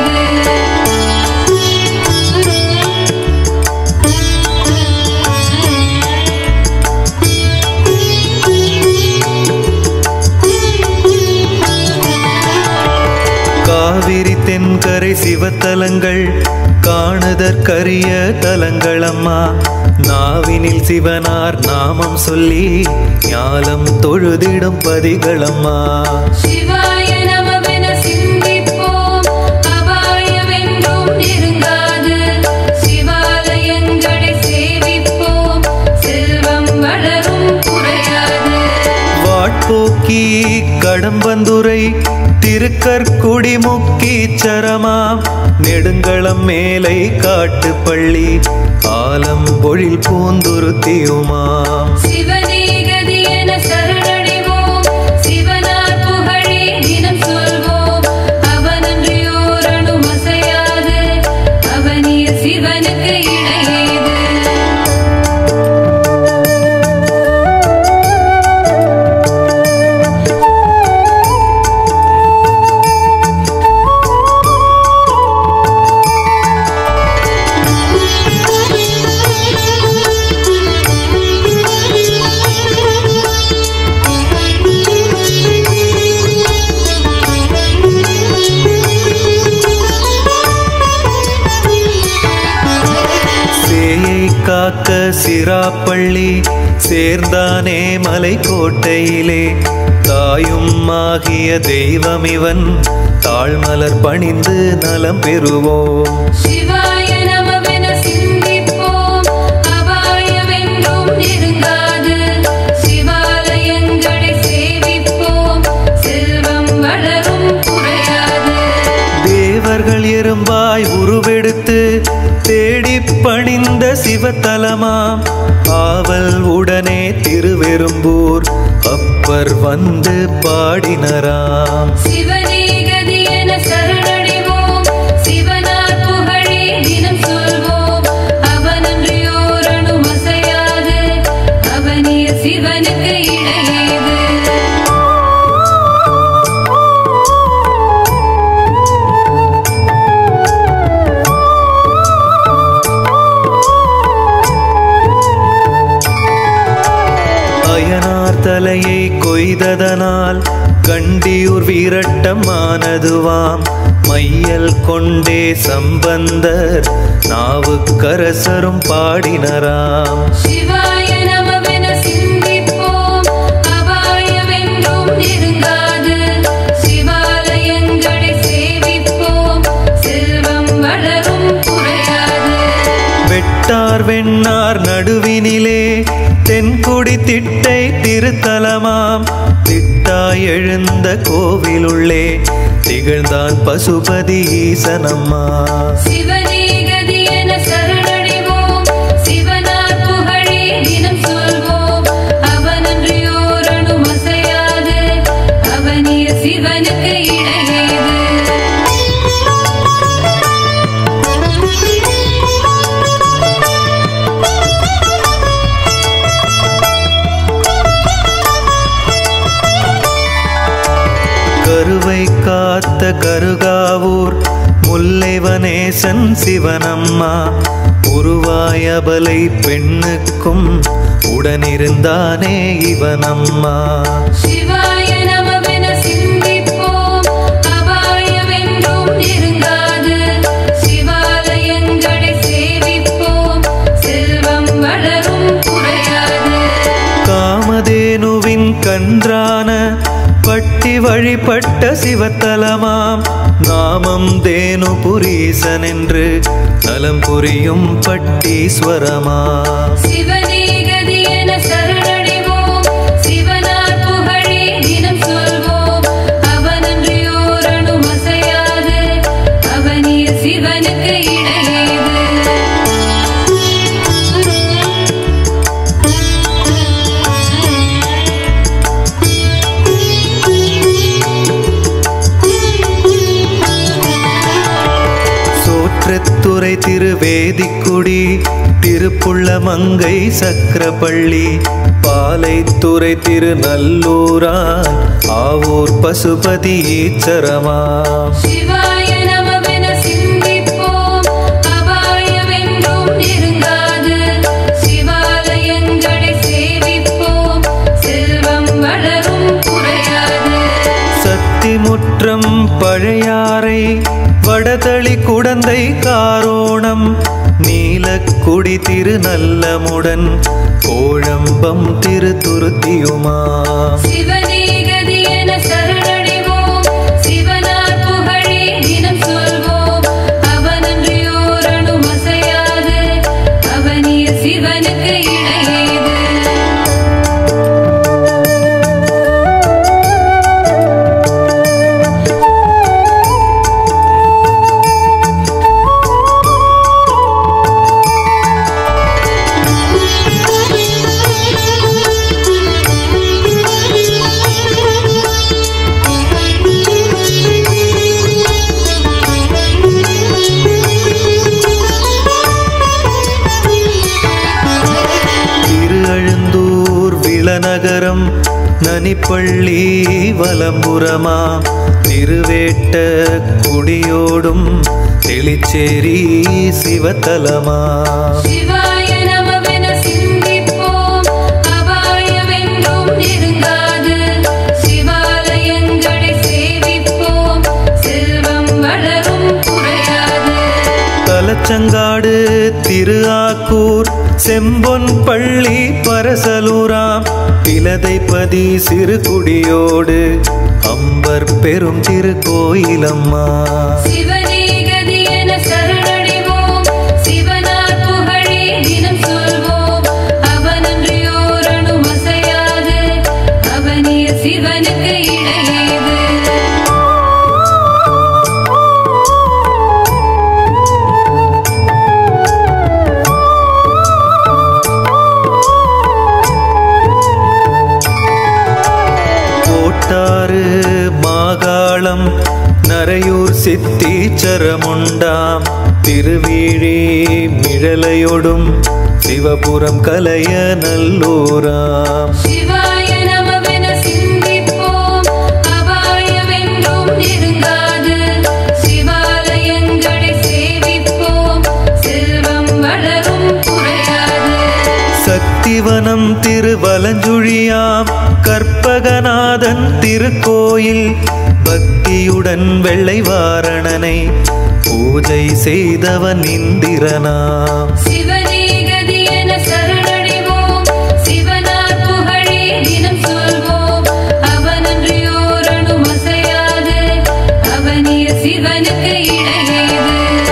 கரை சிவத்தலங்கள் காணுதற்கரிய தலங்களம்மா. நாவினில் சிவனார் நாமம் சொல்லி ஞாலம் தொழுதிடும் பதிகளம்மா. சிவாய நமவென சிந்திப்போம், அபாயமென்றும் நெருங்காது. சிவாலயங்களை சேவிப்போம், செல்வம் வளரும் குறையாது. வாட்போக்கி கடம்பந்துரை திருக்கற்குடி முக்கீச்சரமாம். நெடுங்களம் மேலை காட்டுப்பள்ளி ஆலம்பொழில் பூந்துருத்தியுமாம். சிவனே கதி என சரணடைவோம், சிவனார் புகழே தினம் சொல்வோம். அவனன்றியோர் அணுவும் அசையாது, அவனிய சிவனுக்கு இணையேது. காக்க சிராப்பள்ளி சேர்ந்தானே மலைக்கோட்டையிலே. தாயும் ஆகிய தெய்வம் இவன் தாழ்மலர் பணிந்து நலம் பெறுவோம். சிவாய நமவென சிந்திப்போம், அபாயமென்றும் நெருங்காது. சிவாலயங்களை சேவிப்போம், செல்வம் வளரும் குறையாது. தேவர்கள் எறும்பாய் உருவெடுத்து தேடி பணிந்த சிவத்தலமாம். ஆவல் உடனே திருவெரும்பூர் அப்பர் வந்து பாடினராம். சிவனே கதி என சரணடைவோம், சிவனார் புகழே தினம் சொல்வோம். அவனன்றியோர் அணுவும் அசையாது, அவனிய சிவனுக்கு இணையேது. தலையை கொய்ததனால் கண்டியூர் வீரட்டம் ஆனதுவாம். மையல் கொண்டே சம்பந்தர் நாவுக்கரசரும் பாடினராம். சிவாய நமவென சிந்திப்போம், அபாயமென்றும் நெருங்காது. சிவாலயங்களை சேவிப்போம், செல்வம் வளரும் குறையாது. வெட்டார் வெண்ணார் நடுவினிலே தென்குடி திட்டை திருத்தலமாம். திட்டாய் எழுந்த கோவிலுள்ளே திகழ்ந்தான் பசுபதி ஈசனம்மா. சிவனே கதி என சரணடைவோம், சிவனார் புகழே தினம் சொல்வோம். அவனன்றியோர் அணுவும் அசையாது, அவனிய சிவனுக்கு இணையேது. கருவை காத்த கருகாவூர் முல்லைவனேசன் சிவனம்மா. உருவாயபலை பெண்ணுக்கும் உடனிருந்தானே இவனம்மா. சிவாய நமவென சிந்திப்போம், அபாயமென்றும் நெருங்காது. சிவாலயங்களை சேவிப்போம், செல்வம் வளரும் குறையாது. காமதேனுவின் கன்றான பட்டி வழிபட்ட சிவத்தலமாம். நாமம் தேனு புரீசன் என்று நலம் புரியும் பட்டீஸ்வரமா. சிவனே கதி என சரணடைவோம், சிவனார் புகழே தினம் சொல்வோம். அவனன்றியோர் அணுவும் அசையாது, அவனிய சிவனுக்கு இணையேது. துறை திருவேதிக்குடி திருப்புள்ள மங்கை சக்கரப்பள்ளி பாலைத்துறை திருநல்லூரான் ஆவூர் பசுபதி ஈச்சரமா. சிவாய நமவென சிந்திப்போம், அபாயமென்றும் நெருங்காது. சிவாலயங்களை சேவிப்போம், செல்வம் வளரும் குறையாது. பருத்தி முற்றம் பழையாறை வடதளி குடந்தை காரோணம் நீலக்குடி திருநல்லமுடன் கோழம்பம் திருத்துருத்தியுமா சிவனேகதியென சரணடைவோம் சிவனார் புகழே தினம் சொல்வோம் அவனன்றியோர் அணுமசையாது அவனிய சிவனுக்கு இணையேது நகரம் நனிப்பள்ளி வலம்புறமா திருவேட்ட குடியோடும் தெளிச்சேரி சிவத்தலமா சிவாய நமவென சிந்திப்போம் அபாயமென்றும் நெருங்காது சிவாலயங்களை சேவிப்போம் செல்வம் வளரும் குறையாது தலச்சங்காடு திருஆக்கூர் செம்பொன் பள்ளி பரசலூராம் இலதைப்பதி சிறுகுடியோடு அம்பர் பெரும் திருக்கோயிலம்மா சிவனேகதியென சரணடைவோம் சிவனார் புகழே தினம் சொல்வோம் அவனன்றியோர் அணுமசையாது அவனிய சிவனுக்கு இணையேது மாகாளம் நரையூர் சித்தீச்சரமுண்டாம் திருவீழி மிழலையொடும் சிவபுரம் கலைய நல்லூராம் சிவாய நமவென சிந்திப்போம் அபாயமென்றும் நெருங்காது சிவாலயங்களை சேவிப்போம் செல்வம் வளரும் குறையாது சக்திவனம் திருவலஞ்சுழியாம் கற்பகநாதன் திருக்கோயில் பக்தியுடன் வெள்ளை வாரணனை பூஜை செய்தவன் இந்திரனாம் சிவனேகதியென சரணடைவோம் சிவனார் புகழே தினம் சொல்வோம் அவனன்றியோர் அணுமசையாது அவனிய சிவனுக்கு இணையேது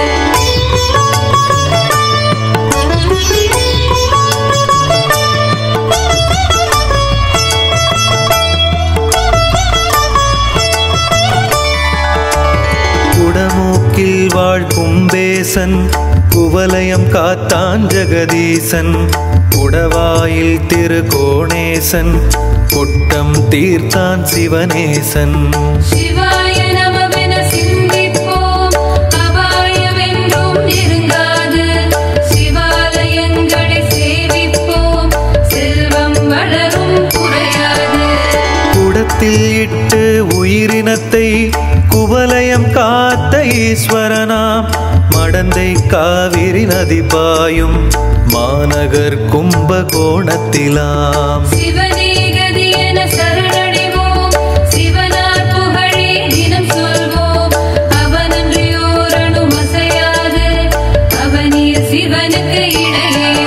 குடமூக்கில் வாழ் கும்பேசன் குவலயம் காத்தான் ஜெகதீசன் குடவாயில் திருகோணேசன் கொட்டம் தீர்த்தான் சிவனேசன் சிவாய நமவென சிந்திப்போம் அபாயமென்றும் நெருங்காது சிவாலயங்களை சேவிப்போம் செல்வம் வளரும் குறையாது குடத்தில் இட்டு உயிரினத்தை குவலயம் காத்த ஈஸ்வரனாம் மடந்தை காவிரி நதி பாயும் மாநகர் கும்பகோணத்திலாம் சிவனேகதியென சரணடைவோம் சிவனார் புகழே தினம் சொல்வோம் அவனன்றியோர் அணுமசையாது அவனிய சிவனுக்கு இணையேது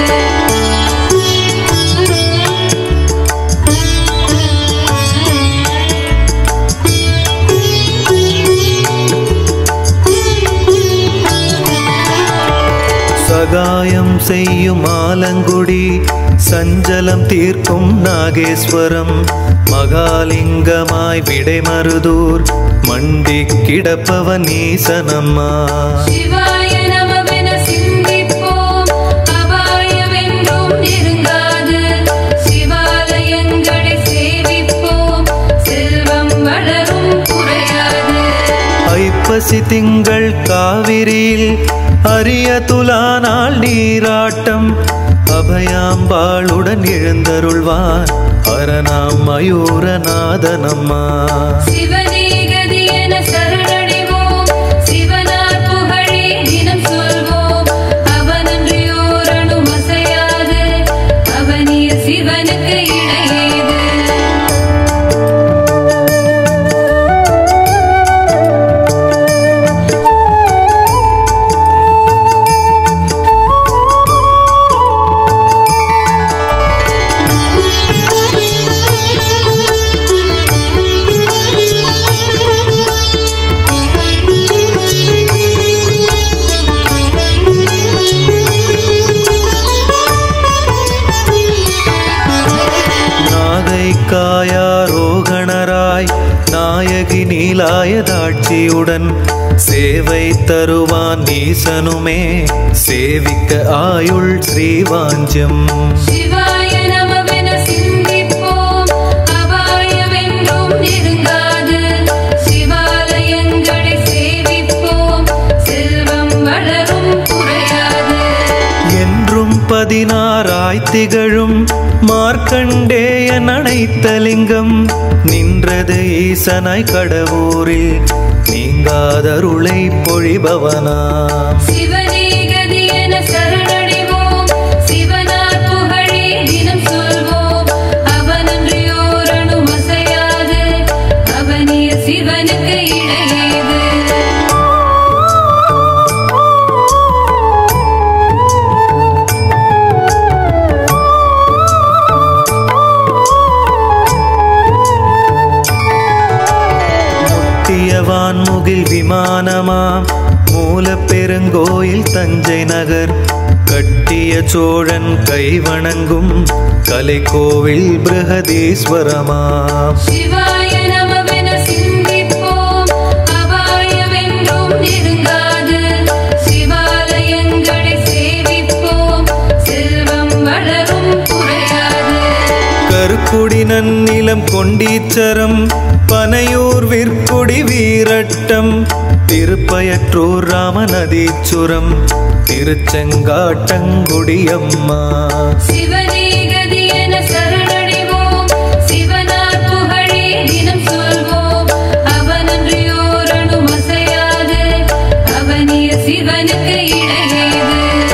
சகாயம் செய்யும் ஆலங்குடி சஞ்சலம் தீர்க்கும் நாகேஸ்வரம் மகாலிங்கமாய் விடைமருதூர் மண்டி கிடப்பவன் ஈசனம்மா சிவாய நமவென சிந்திப்போம் அபாயமென்றும் நெருங்காது சிவாலயங்களை சேவிப்போம் செல்வம் வளரும் குறையாது ஐப்பசி திங்கள் காவிரியில் அரிய துலானால் நீராட்டம் அபயாம்பாளுடன் எழுந்தருள்வான் அரணாம் மயூரநாதனம்மா சிவனேகதியென சரணடைவோம் சிவனார் புகழே தினம் சொல்வோம் அவனன்றியோர் அணுமசையாது அவனிய சிவனுக்கு இணையேது நாயகி நீலாயதாட்சியுடன் சேவை தருவான் ஈசனுமே சேவிக்க ஆயுள் ஸ்ரீவாஞ்சம். சிவாய நமவென சிந்திப்போம் அபாயமென்றும் நெருங்காது. சிவாலயங்களை சேவிப்போம் செல்வம் வளரும் குறையாது. என்றும் 16 திகழும் மார்க்கண்டேயன் அனைத்தலிங்கம் நின்றது ஈசனாய் கடவுரில் நீங்காதருளை பொழிபவனாம். சிவனே கதி என சரணடைவோம் சிவனார் புகழே தினம் சொல்வோம். அவனன்றியோர் அணும் அசையாது அவனிய சிவனுக்கு இணையேது. வான்முகில் விமானமாம் மூல பெருங்கோயில் தஞ்சை நகர் கட்டிய சோழன் கைவணங்கும் கலைக்கோவில் பிருஹதீஸ்வரமாம். சிவாய நமவென சிந்திப்போம் அபாயமென்றும் நெருங்காது. சிவாலயங்களை சேவிப்போம் செல்வம் வளரும் குறையாது. கருக்குடி நன்னிலம் கொண்டீச்சரம் பனையூர் விற்குடி வீரட்டம் திருப்பயற்றூர் ராமநதீச்சுரம் திருச்செங்காட்டங்குடியம்மா. சிவனே கதி என சரணடைவோம் சிவனார் புகழே தினம் சொல்வோம். அவனன்றியோர் அணும் அசையாது அவனிய சிவனுக்கு இணையேது.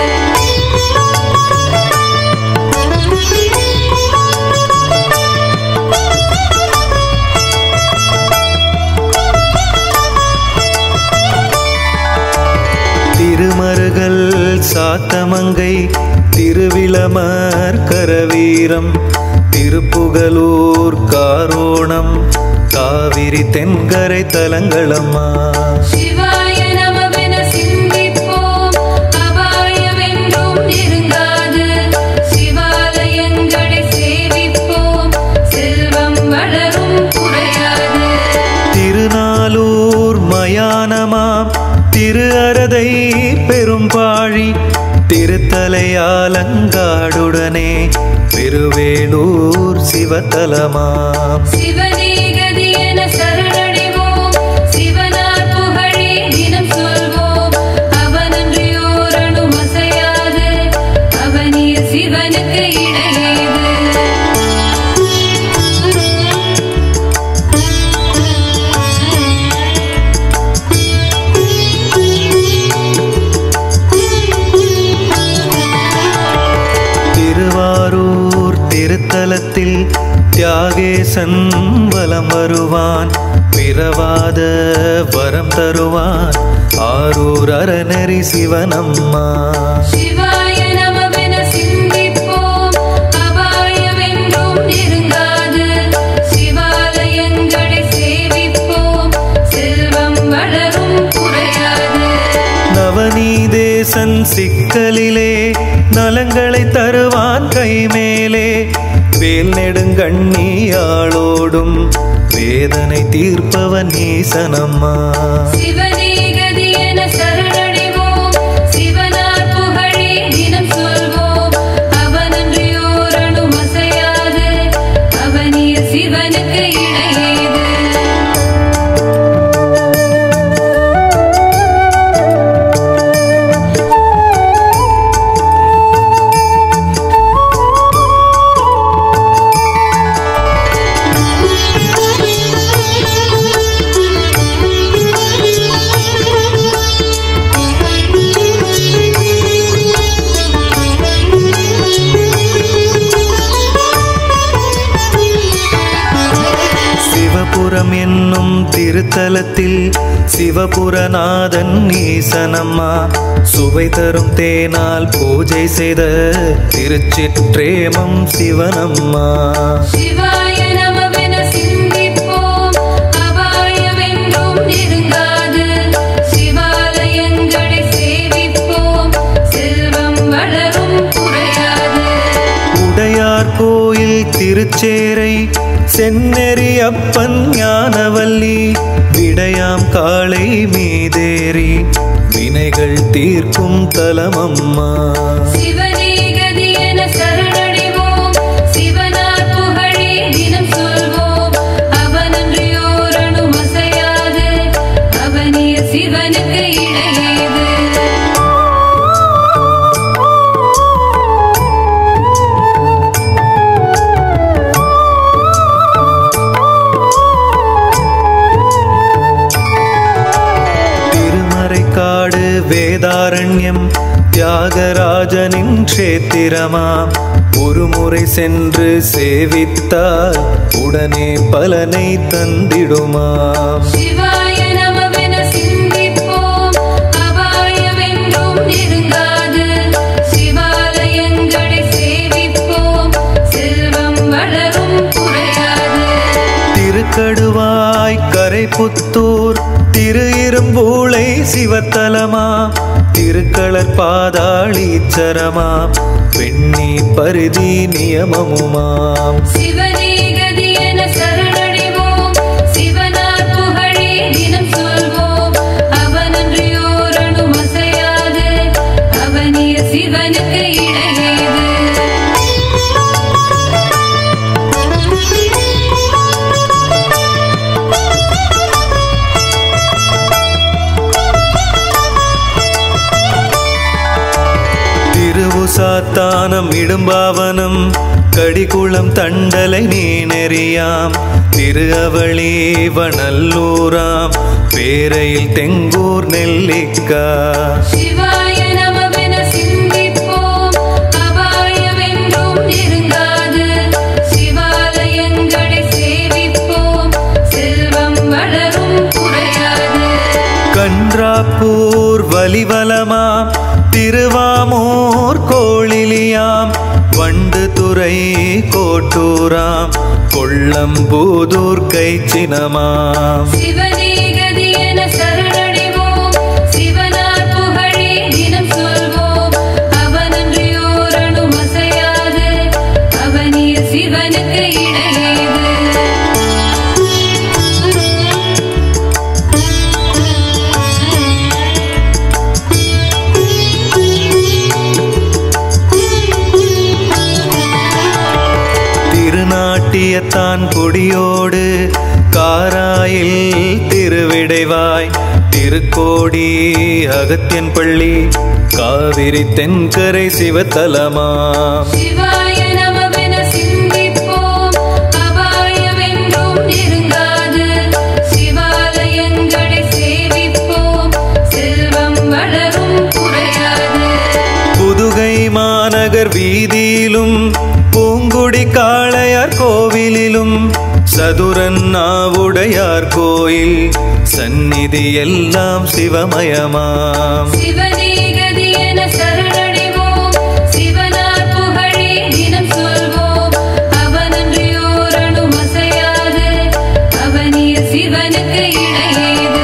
திருமருகல் சாத்தமங்கை திருவிளமர் கரவீரம் திருப்புகலூர் காரோணம் காவிரி தென்கரை தலங்களம்மா. சிவாய நமவென சிந்திப்போம் அபாயமென்றும் நெருங்காது. சிவாலயங்களை சேவிப்போம் செல்வம் வளரும் குறையாது. திருநாளூர் மயானமாம் திரு அரதை பெரும்பாழி திருத்தலையாலங்காடுடனே பெருவேளூர் சிவத்தலமாம். சிவனே கதி என சரணடைவோம் சிவனார் புகழே தினம் சொல்வோம். அவனன்றியோர் அணும் அசையாது அவனிய சிவனுக்கு இணையேது. திருவாரூர் திருத்தலத்தில் தியாகேசன் வலம் வருவான் பிறவாத வரம் தருவான் ஆரூர் அறநெறி சிவனம்மா. சிவாய நமவென சிந்திப்போம் அபாயமென்றும் நெருங்காது. சிவாலயங்களை சேவிப்போம் செல்வம் வளரும் குறையாது. நவநீதேசன் சிக்கலிலே நலங்களை தருவான் கைமேலே வேல் நெடுங்கண்ணியாளோடும் வேதனை தீர்ப்பவன் ஈசனம்மா. சிவனே கதி என சரணடைவோம் சிவனார் புகழே தினம் சொல்வோம். அவனன்றியோர் அணும் அசையாது அவனிய சிவனுக்கு இணையேது. சிவபுரம் என்னும் திருத்தலத்தில் சிவபுரநாதன் ஈசனம்மா சுவை தரும் தேனால் பூஜை செய்த திருச்சிற்றேமம் சிவனம்மா. சிவாய நமவென சிந்திப்போம் அபாயமென்றும் நெருங்காது. சிவாலயங்களை சேவிப்போம் செல்வம் வளரும் குறையாது. உடையார் கோயில் திருச்சேரை செந்நெறி அப்பன் ஞானவல்லி விடையாம் காளை மீதேறி வினைகள் தீர்க்கும் தலமம்மா. சிவனே கதி என சரணடைவோம், சிவனார் புகழே தினம் சொல்வோம். அவனன்றியோர் அணும் அசையாது, அவனிய சிவனுக்கு இணையேது. காடு வேதாரண்யம் தியாகராஜனின் க்ஷேத்திரமாம். ஒரு முறை சென்று சேவித்தால் உடனே பலனை தந்திடுமாம். சிவாய நமவென சிந்திப்போம், அபாயமென்றும் நெருங்காது. சிவாலயங்களை சேவிப்போம், செல்வம் வளரும் குறையாது. திருக்கடுவாய் கரைப்புத்தூர் திரு இரும்பூளை சிவத்தலமா. திருக்களர் பாதாளீச்சரமாம், வெண்ணி பரிதி நியமமுமாம். சிவனே கதி என சரணடைவோம், சிவனார் புகழே தினம் சொல்வோம். அவனன்றியோர் அணும் அசையாது, அவனிய சிவனுக்கு இணையேது. சாத்தானம் இடும்பாவனம் கடிகுளம் தண்டலை நீ நெறியாம். திரு அவளீவநல்லூராம் பேரையில் தெங்கூர் நெல்லிக்கா. சிவாய நமவென சிந்திப்போம், அபாயமென்றும் நெருங்காது. சிவாலயங்களை சேவிப்போம், செல்வம் வளரும் குறையாது. கன்றாப்பூர் வலிவலமாம் திருவாமூர் கோளிலியாம். வண்டு துறை கோட்டூராம் கொள்ளம்பூதூர் கைச்சினமாம். சிவனே கதி என சரணடைவோம், சிவனார் புகழே தினம் சொல்வோம். அவனன்றியோர் அணும் அசையாது, அவனிய சிவனுக்கு இணையேது. திருநாட்டியத்தான் கொடியோடு காராயில் திருவிடைவாய் திருக்கோடி அகத்தியன் பள்ளி காவிரி தென்கரை சிவத்தலமாம். சிவாய நமவென சிந்திப்போம், அபாயமென்றும் நெருங்காது. சிவாலயங்களை சேவிப்போம், செல்வம் வளரும் குறையாது. புதுகை மாநகர் வீதியிலும் பூங்குடி காளையார் கோவிலிலும் சதுரன் நாவுடையார் கோயில் சந்நிதி எல்லாம் சிவமயமாம். சிவனே கதி என சரணடைவோம், சிவனார் புகழே தினம் சொல்வோம். அவனன்றியோர் அணும் அசையாது, அவனிய சிவனுக்கு இணையேது.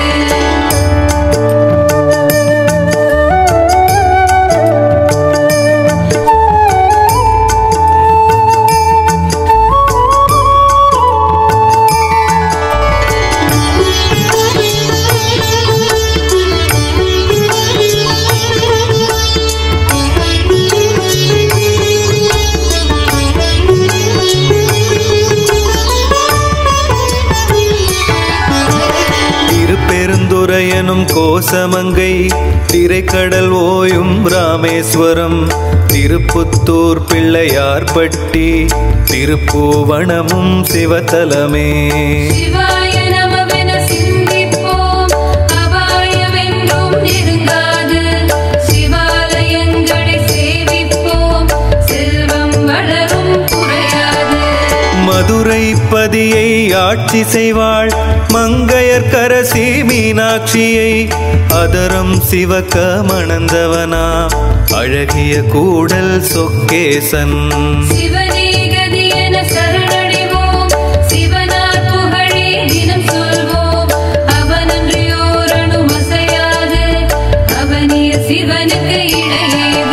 திருப்பெருந்துறையனும் கோசமங்கை திரைக்கடல் ஓயும் ராமேஸ்வரம் திருப்புத்தூர் பிள்ளையார்பட்டி திருப்பூவனமும் சிவத்தலமே. சிவாய நமவென சிந்திப்போம், அபாயமென்றும் நெருங்காது. சிவாலயங்களை சேவிப்போம், செல்வம் வளரும் குறையாது. மதுரை பதியை ஆட்சி செய்வாள் மங்கையர்க்கரசி மீனாட்சியை அதரம் சிவக்க மணந்தவனா அழகிய கூடல் சொக்கேசன். சிவனே கதி என சரணடைவோம், சிவனார் புகழே தினம் சொல்வோம். அவனன்றியோர் அணும் அசையாது, அவனிய சிவனுக்கு இணையேது.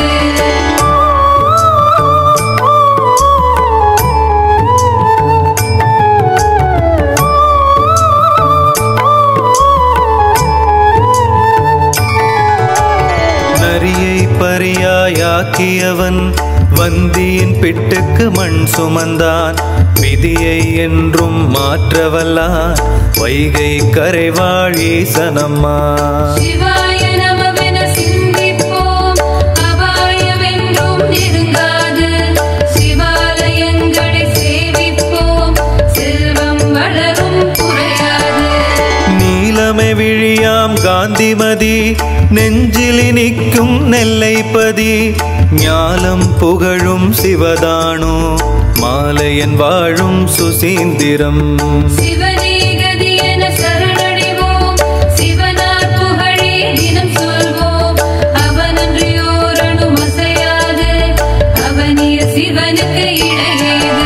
விதியாக்கியவன் வந்தியின் பிட்டுக்கு மண் சுமந்தான். விதியை என்றும் மாற்றவல்லான் வைகை கரைவாழ் ஈசனம்மா. சிவாய நமவென சிந்திப்போம், அபாயமென்றும் நெருங்காது. சிவாலயங்களை சேவிப்போம், செல்வம் வளரும் குறையாது. நீலமை விழியாம் காந்திமதி நெஞ்சிலி நிற்கும் நெல்லைப்பதி. ஞாலம் புகழும் சிவதானோ மாலையன் வாழும் சுசீந்திரம். சிவனே கதி என சரணடைவோம், சிவனார் புகழே தினம் சொல்வோம். அவனன்றியோர் அணும் அசையாது, அவனிய சிவனுக்கு இணையேது.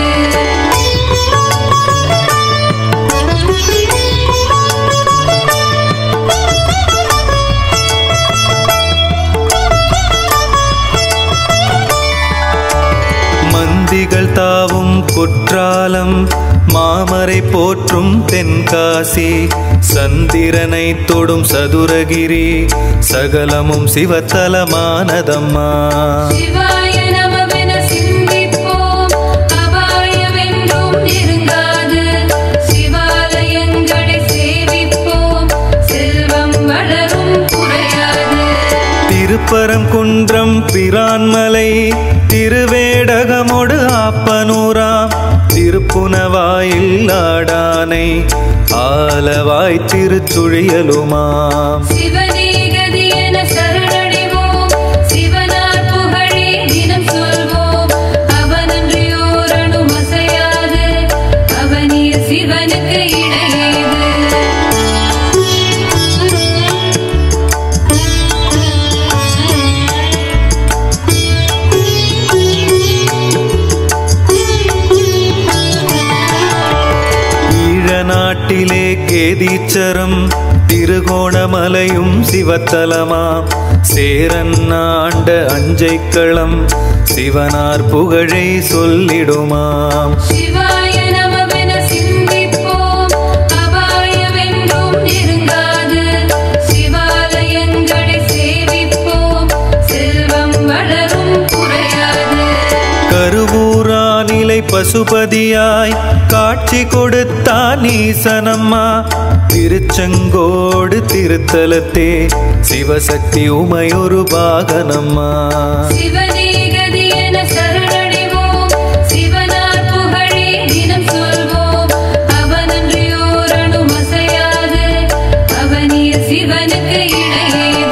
மந்திகள் தாவும் குற்றாலம் மாமரை போற்றும் தென்காசி. சந்திரனை தொடும் சதுரகிரி சகலமும் சிவத்தலமானதம்மா. சிவாய நமவென சிந்திப்போம், அபாயமென்றும் நெருங்காது. சிவாலயங்களை சேவிப்போம், செல்வம் வளரும் குறையாது. திருப்பரம் குன்றம் பிரான்மலை திருவேடகமொடு ஆப்பனூராம். திருப்புனவாயில் ஆடானை ஆலவாய் திருச்சுழியலுமாம். சிவனே கதி என சரணடைவோம், சிவனார் புகழே தினம் சொல்வோம். அவனன்றியோர் அணும் அசையாது, அவனிய சிவனுக்கு இணையேது. நாட்டிலே கேதீச்சரம் திருகோணமலையும் சிவத்தலமாம். சேரன் ஆண்ட அஞ்சைக்களம் சிவனார் புகழை சொல்லிடுமாம். சிவாய நமவென சிந்திப்போம், அபாயமென்றும் நெருங்காது. சிவாலயங்களை சேவிப்போம், செல்வம் வளரும் குறையாது. கருவூரானிலை பசுபதியாய் காட்சி கொடுத்தான் ஈசனம்மா. திருச்செங்கோடு திருத்தலத்தே சிவசக்தி உமையொரு பாகனம்மா. சிவனே கதி என சரணடைவோம், சிவனார் புகழே தினம் சொல்வோம். அவனன்றியோர் அணும் அசையாது, அவனிய சிவனுக்கு இணையேது.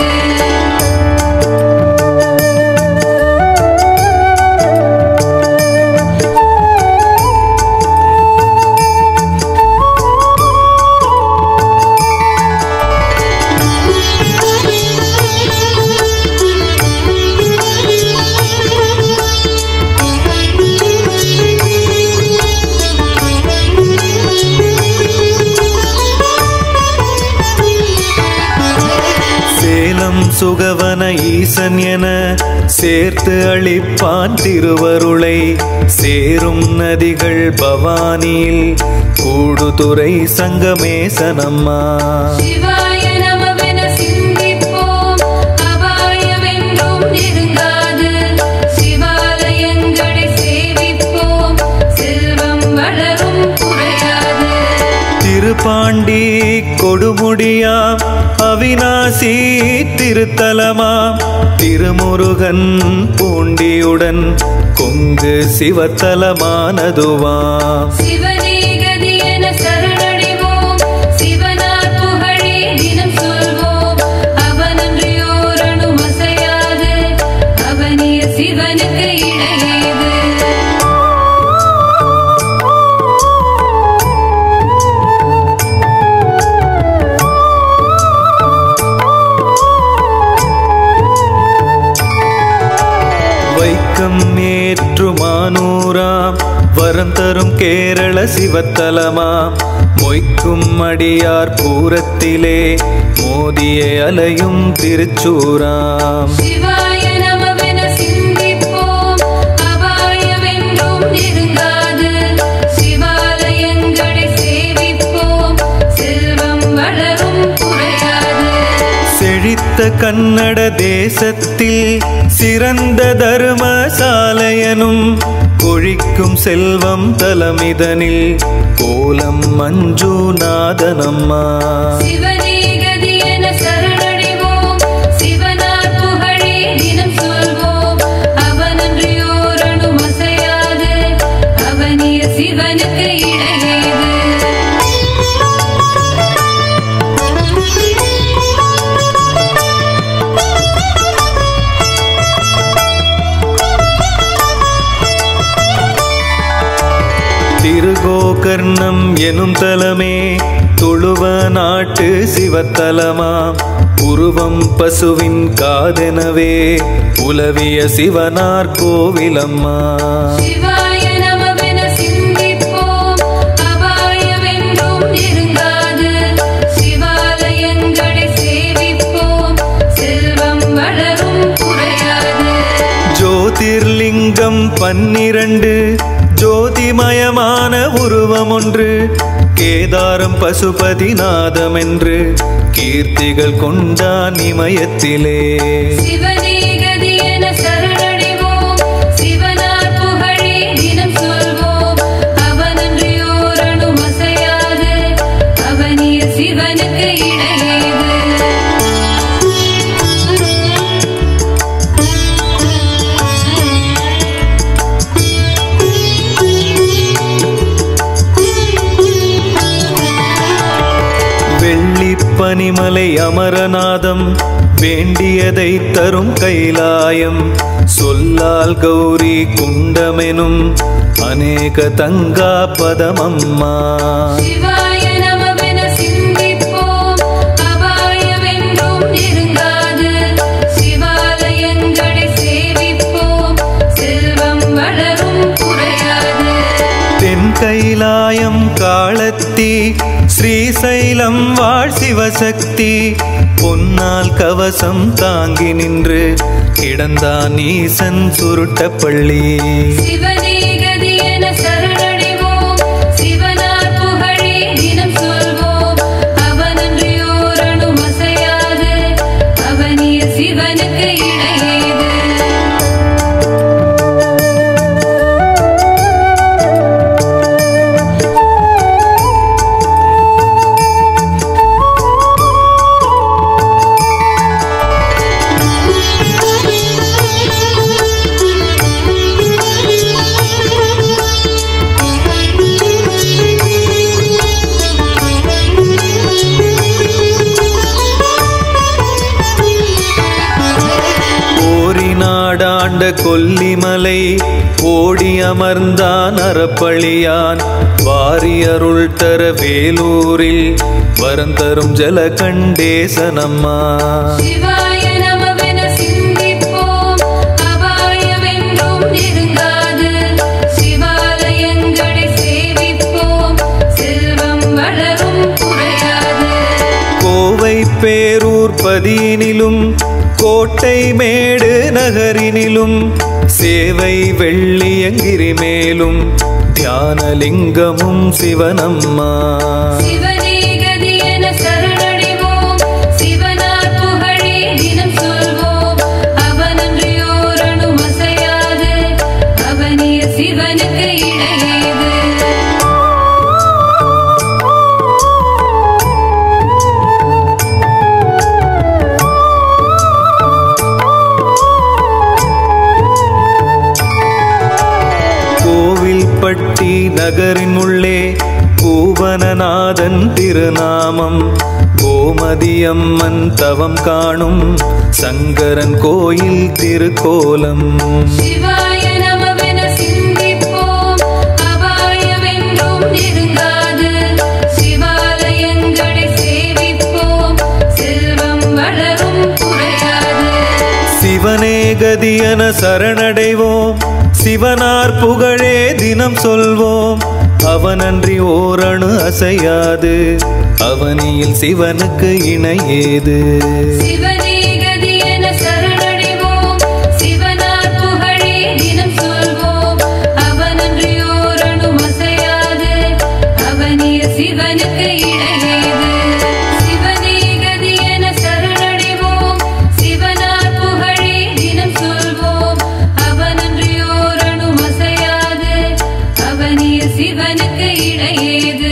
சுகவன ஈசன் என சேர்த்து அளிப்பான் திருவருளை. சேரும் நதிகள் பவானியில் கூடுதுறை சங்கமேசனம்மா. சிவாய நமவென சிந்திப்போம், அபாயமென்றும் நெருங்காது. சிவாலயங்களை சேவிப்போம், செல்வம் வளரும் குறையாது. திருப்பாண்டி கொடுமுடியாம் அவிநாசி திருத்தலமாம். திருமுருகன் பூண்டியுடன் கொங்கு சிவத்தலமானதுவாம். சிவனே கதி என சரணடைவோம், சிவனார் புகழே தினம் சொல்வோம். அவனன்றியோர் அணும் அசையாது, அவனிய சிவனுக்கு இணையேது. வைக்கம் ஏற்றுமானூராம் வரம் தரும் கேரள சிவத்தலமாம். மொய்க்கும் அடியார் பூரத்திலே மோதிய அலையும் திருச்சூராம். சிவாய நமவென சிந்திப்போம், அபாயமென்றும் நெருங்காது. சிவாலயங்களை சேவிப்போம், செல்வம் வளரும் குறையாது. செழித்த தரித்த கன்னட தேசத்தில் சிறந்த தர்மசாலையனும் கொழிக்கும் செல்வம் தலமிதனில் கோலம் மஞ்சுநாதனம்மா. சிவனே கதி என சரணடைவோம், சிவனார் புகழே தினம் சொல்வோம். அவனன்றியோர் அணும் அசையாது, அவனிய சிவனுக்கு இணையேது. திருகோகர்ணம் எனும் தலமே தொழுவ நாட்டு சிவத்தலமா. உருவம் பசுவின் காதெனவே உலவிய சிவனார் கோவிலம்மா. சிவாய நமவென சிந்திப்போம், அபாயமென்றும் நெருங்காது. சிவாலயங்களை சேவிப்போம், செல்வம் வளரும் குறையாது. ஜோதிர்லிங்கம் 12 ஜோதிமயமான உருவம் ஒன்று, கேதாரம் பசுபதிநாதம் என்று கீர்த்திகள் கொண்டான் இமயத்திலே. சிவனே கதி என சரணடைவோம், சிவனார் புகழே தினம் சொல்வோம். அவனன்றியோர் அணும் அசையாது, அவனிய சிவனுக்கு இணையேது. பனிமலை அமரநாதம் வேண்டியதை தரும் கைலாயம், சொல்லால் கௌரி குண்டமெனும் அநேக தங்கா பதமம்மா. சிவாய நமவென சிந்திப்போம், அபாயமென்றும் நெருங்காது. சிவாலயங்களை சேவிப்போம், செல்வம் வளரும் குறையாது. தென் கைலாயம் காளத்தி ஸ்ரீசைலம் வாழ் சிவசக்தி, பொன்னால் கவசம் தாங்கி நின்று கிடந்தான் ஈசன் சுருட்டப்பள்ளி. சிவனே கதி என சரணடைவோம், சிவனார் புகழே தினம் சொல்வோம். அவனன்றியோர் அணும் அசையாது, அவனிய சிவனுக்கு இணையேது. நாடாண்ட கொல்லிமலை ஓடி அமர்ந்தான் அறப்பளியான், வாரியருள் தர வேலூரில் வரந்தரும் ஜலகண்டேசனம்மா. சிவாய நமவென சிந்திப்போம், அபாயமென்றும் நெருங்காது. சிவாலயங்களை சேவிப்போம், செல்வம் வளரும் குறையாது. கோவை பேரூர் பதியினிலும் கோட்டை மேடு நகரினிலும் சேவை வெள்ளியங்கிரி மேலும் தியானலிங்கமும் சிவனம்மா. சிவனே கதி என சரணடைவோம், சிவனார் புகழே தினம் சொல்வோம். அவனன்றியோர் அணும் அசையாது, அவனிய சிவனுக்கு இணையேது. பட்டி நகரின் உள்ளே பூவனநாதன் திருநாமம், கோமதியம்மன் தவம் காணும் சங்கரன் கோயில் திருக்கோலம். சிவாய நமவென சிந்திப்போம், அபாயமென்றும் நெருங்காது. சிவாலயங்களை சேவிப்போம், செல்வம் வளரும் குறையாது. சிவனே கதியன சரணடைவோம், சிவனார் புகழே தினம் சொல்வோம். அவனன்றி ஓரணு அசையாது, அவனியில் சிவனுக்கு இணையேது. சிவனே கதி என சரணடைவோம், சிவனார் புகழே தினம் சொல்வோம். அவனன்றியோர் அணும் அசையாது, அவனிய சிவனுக்கு இணையேது. சிவனே கதி என சரணடைவோம், இணையேது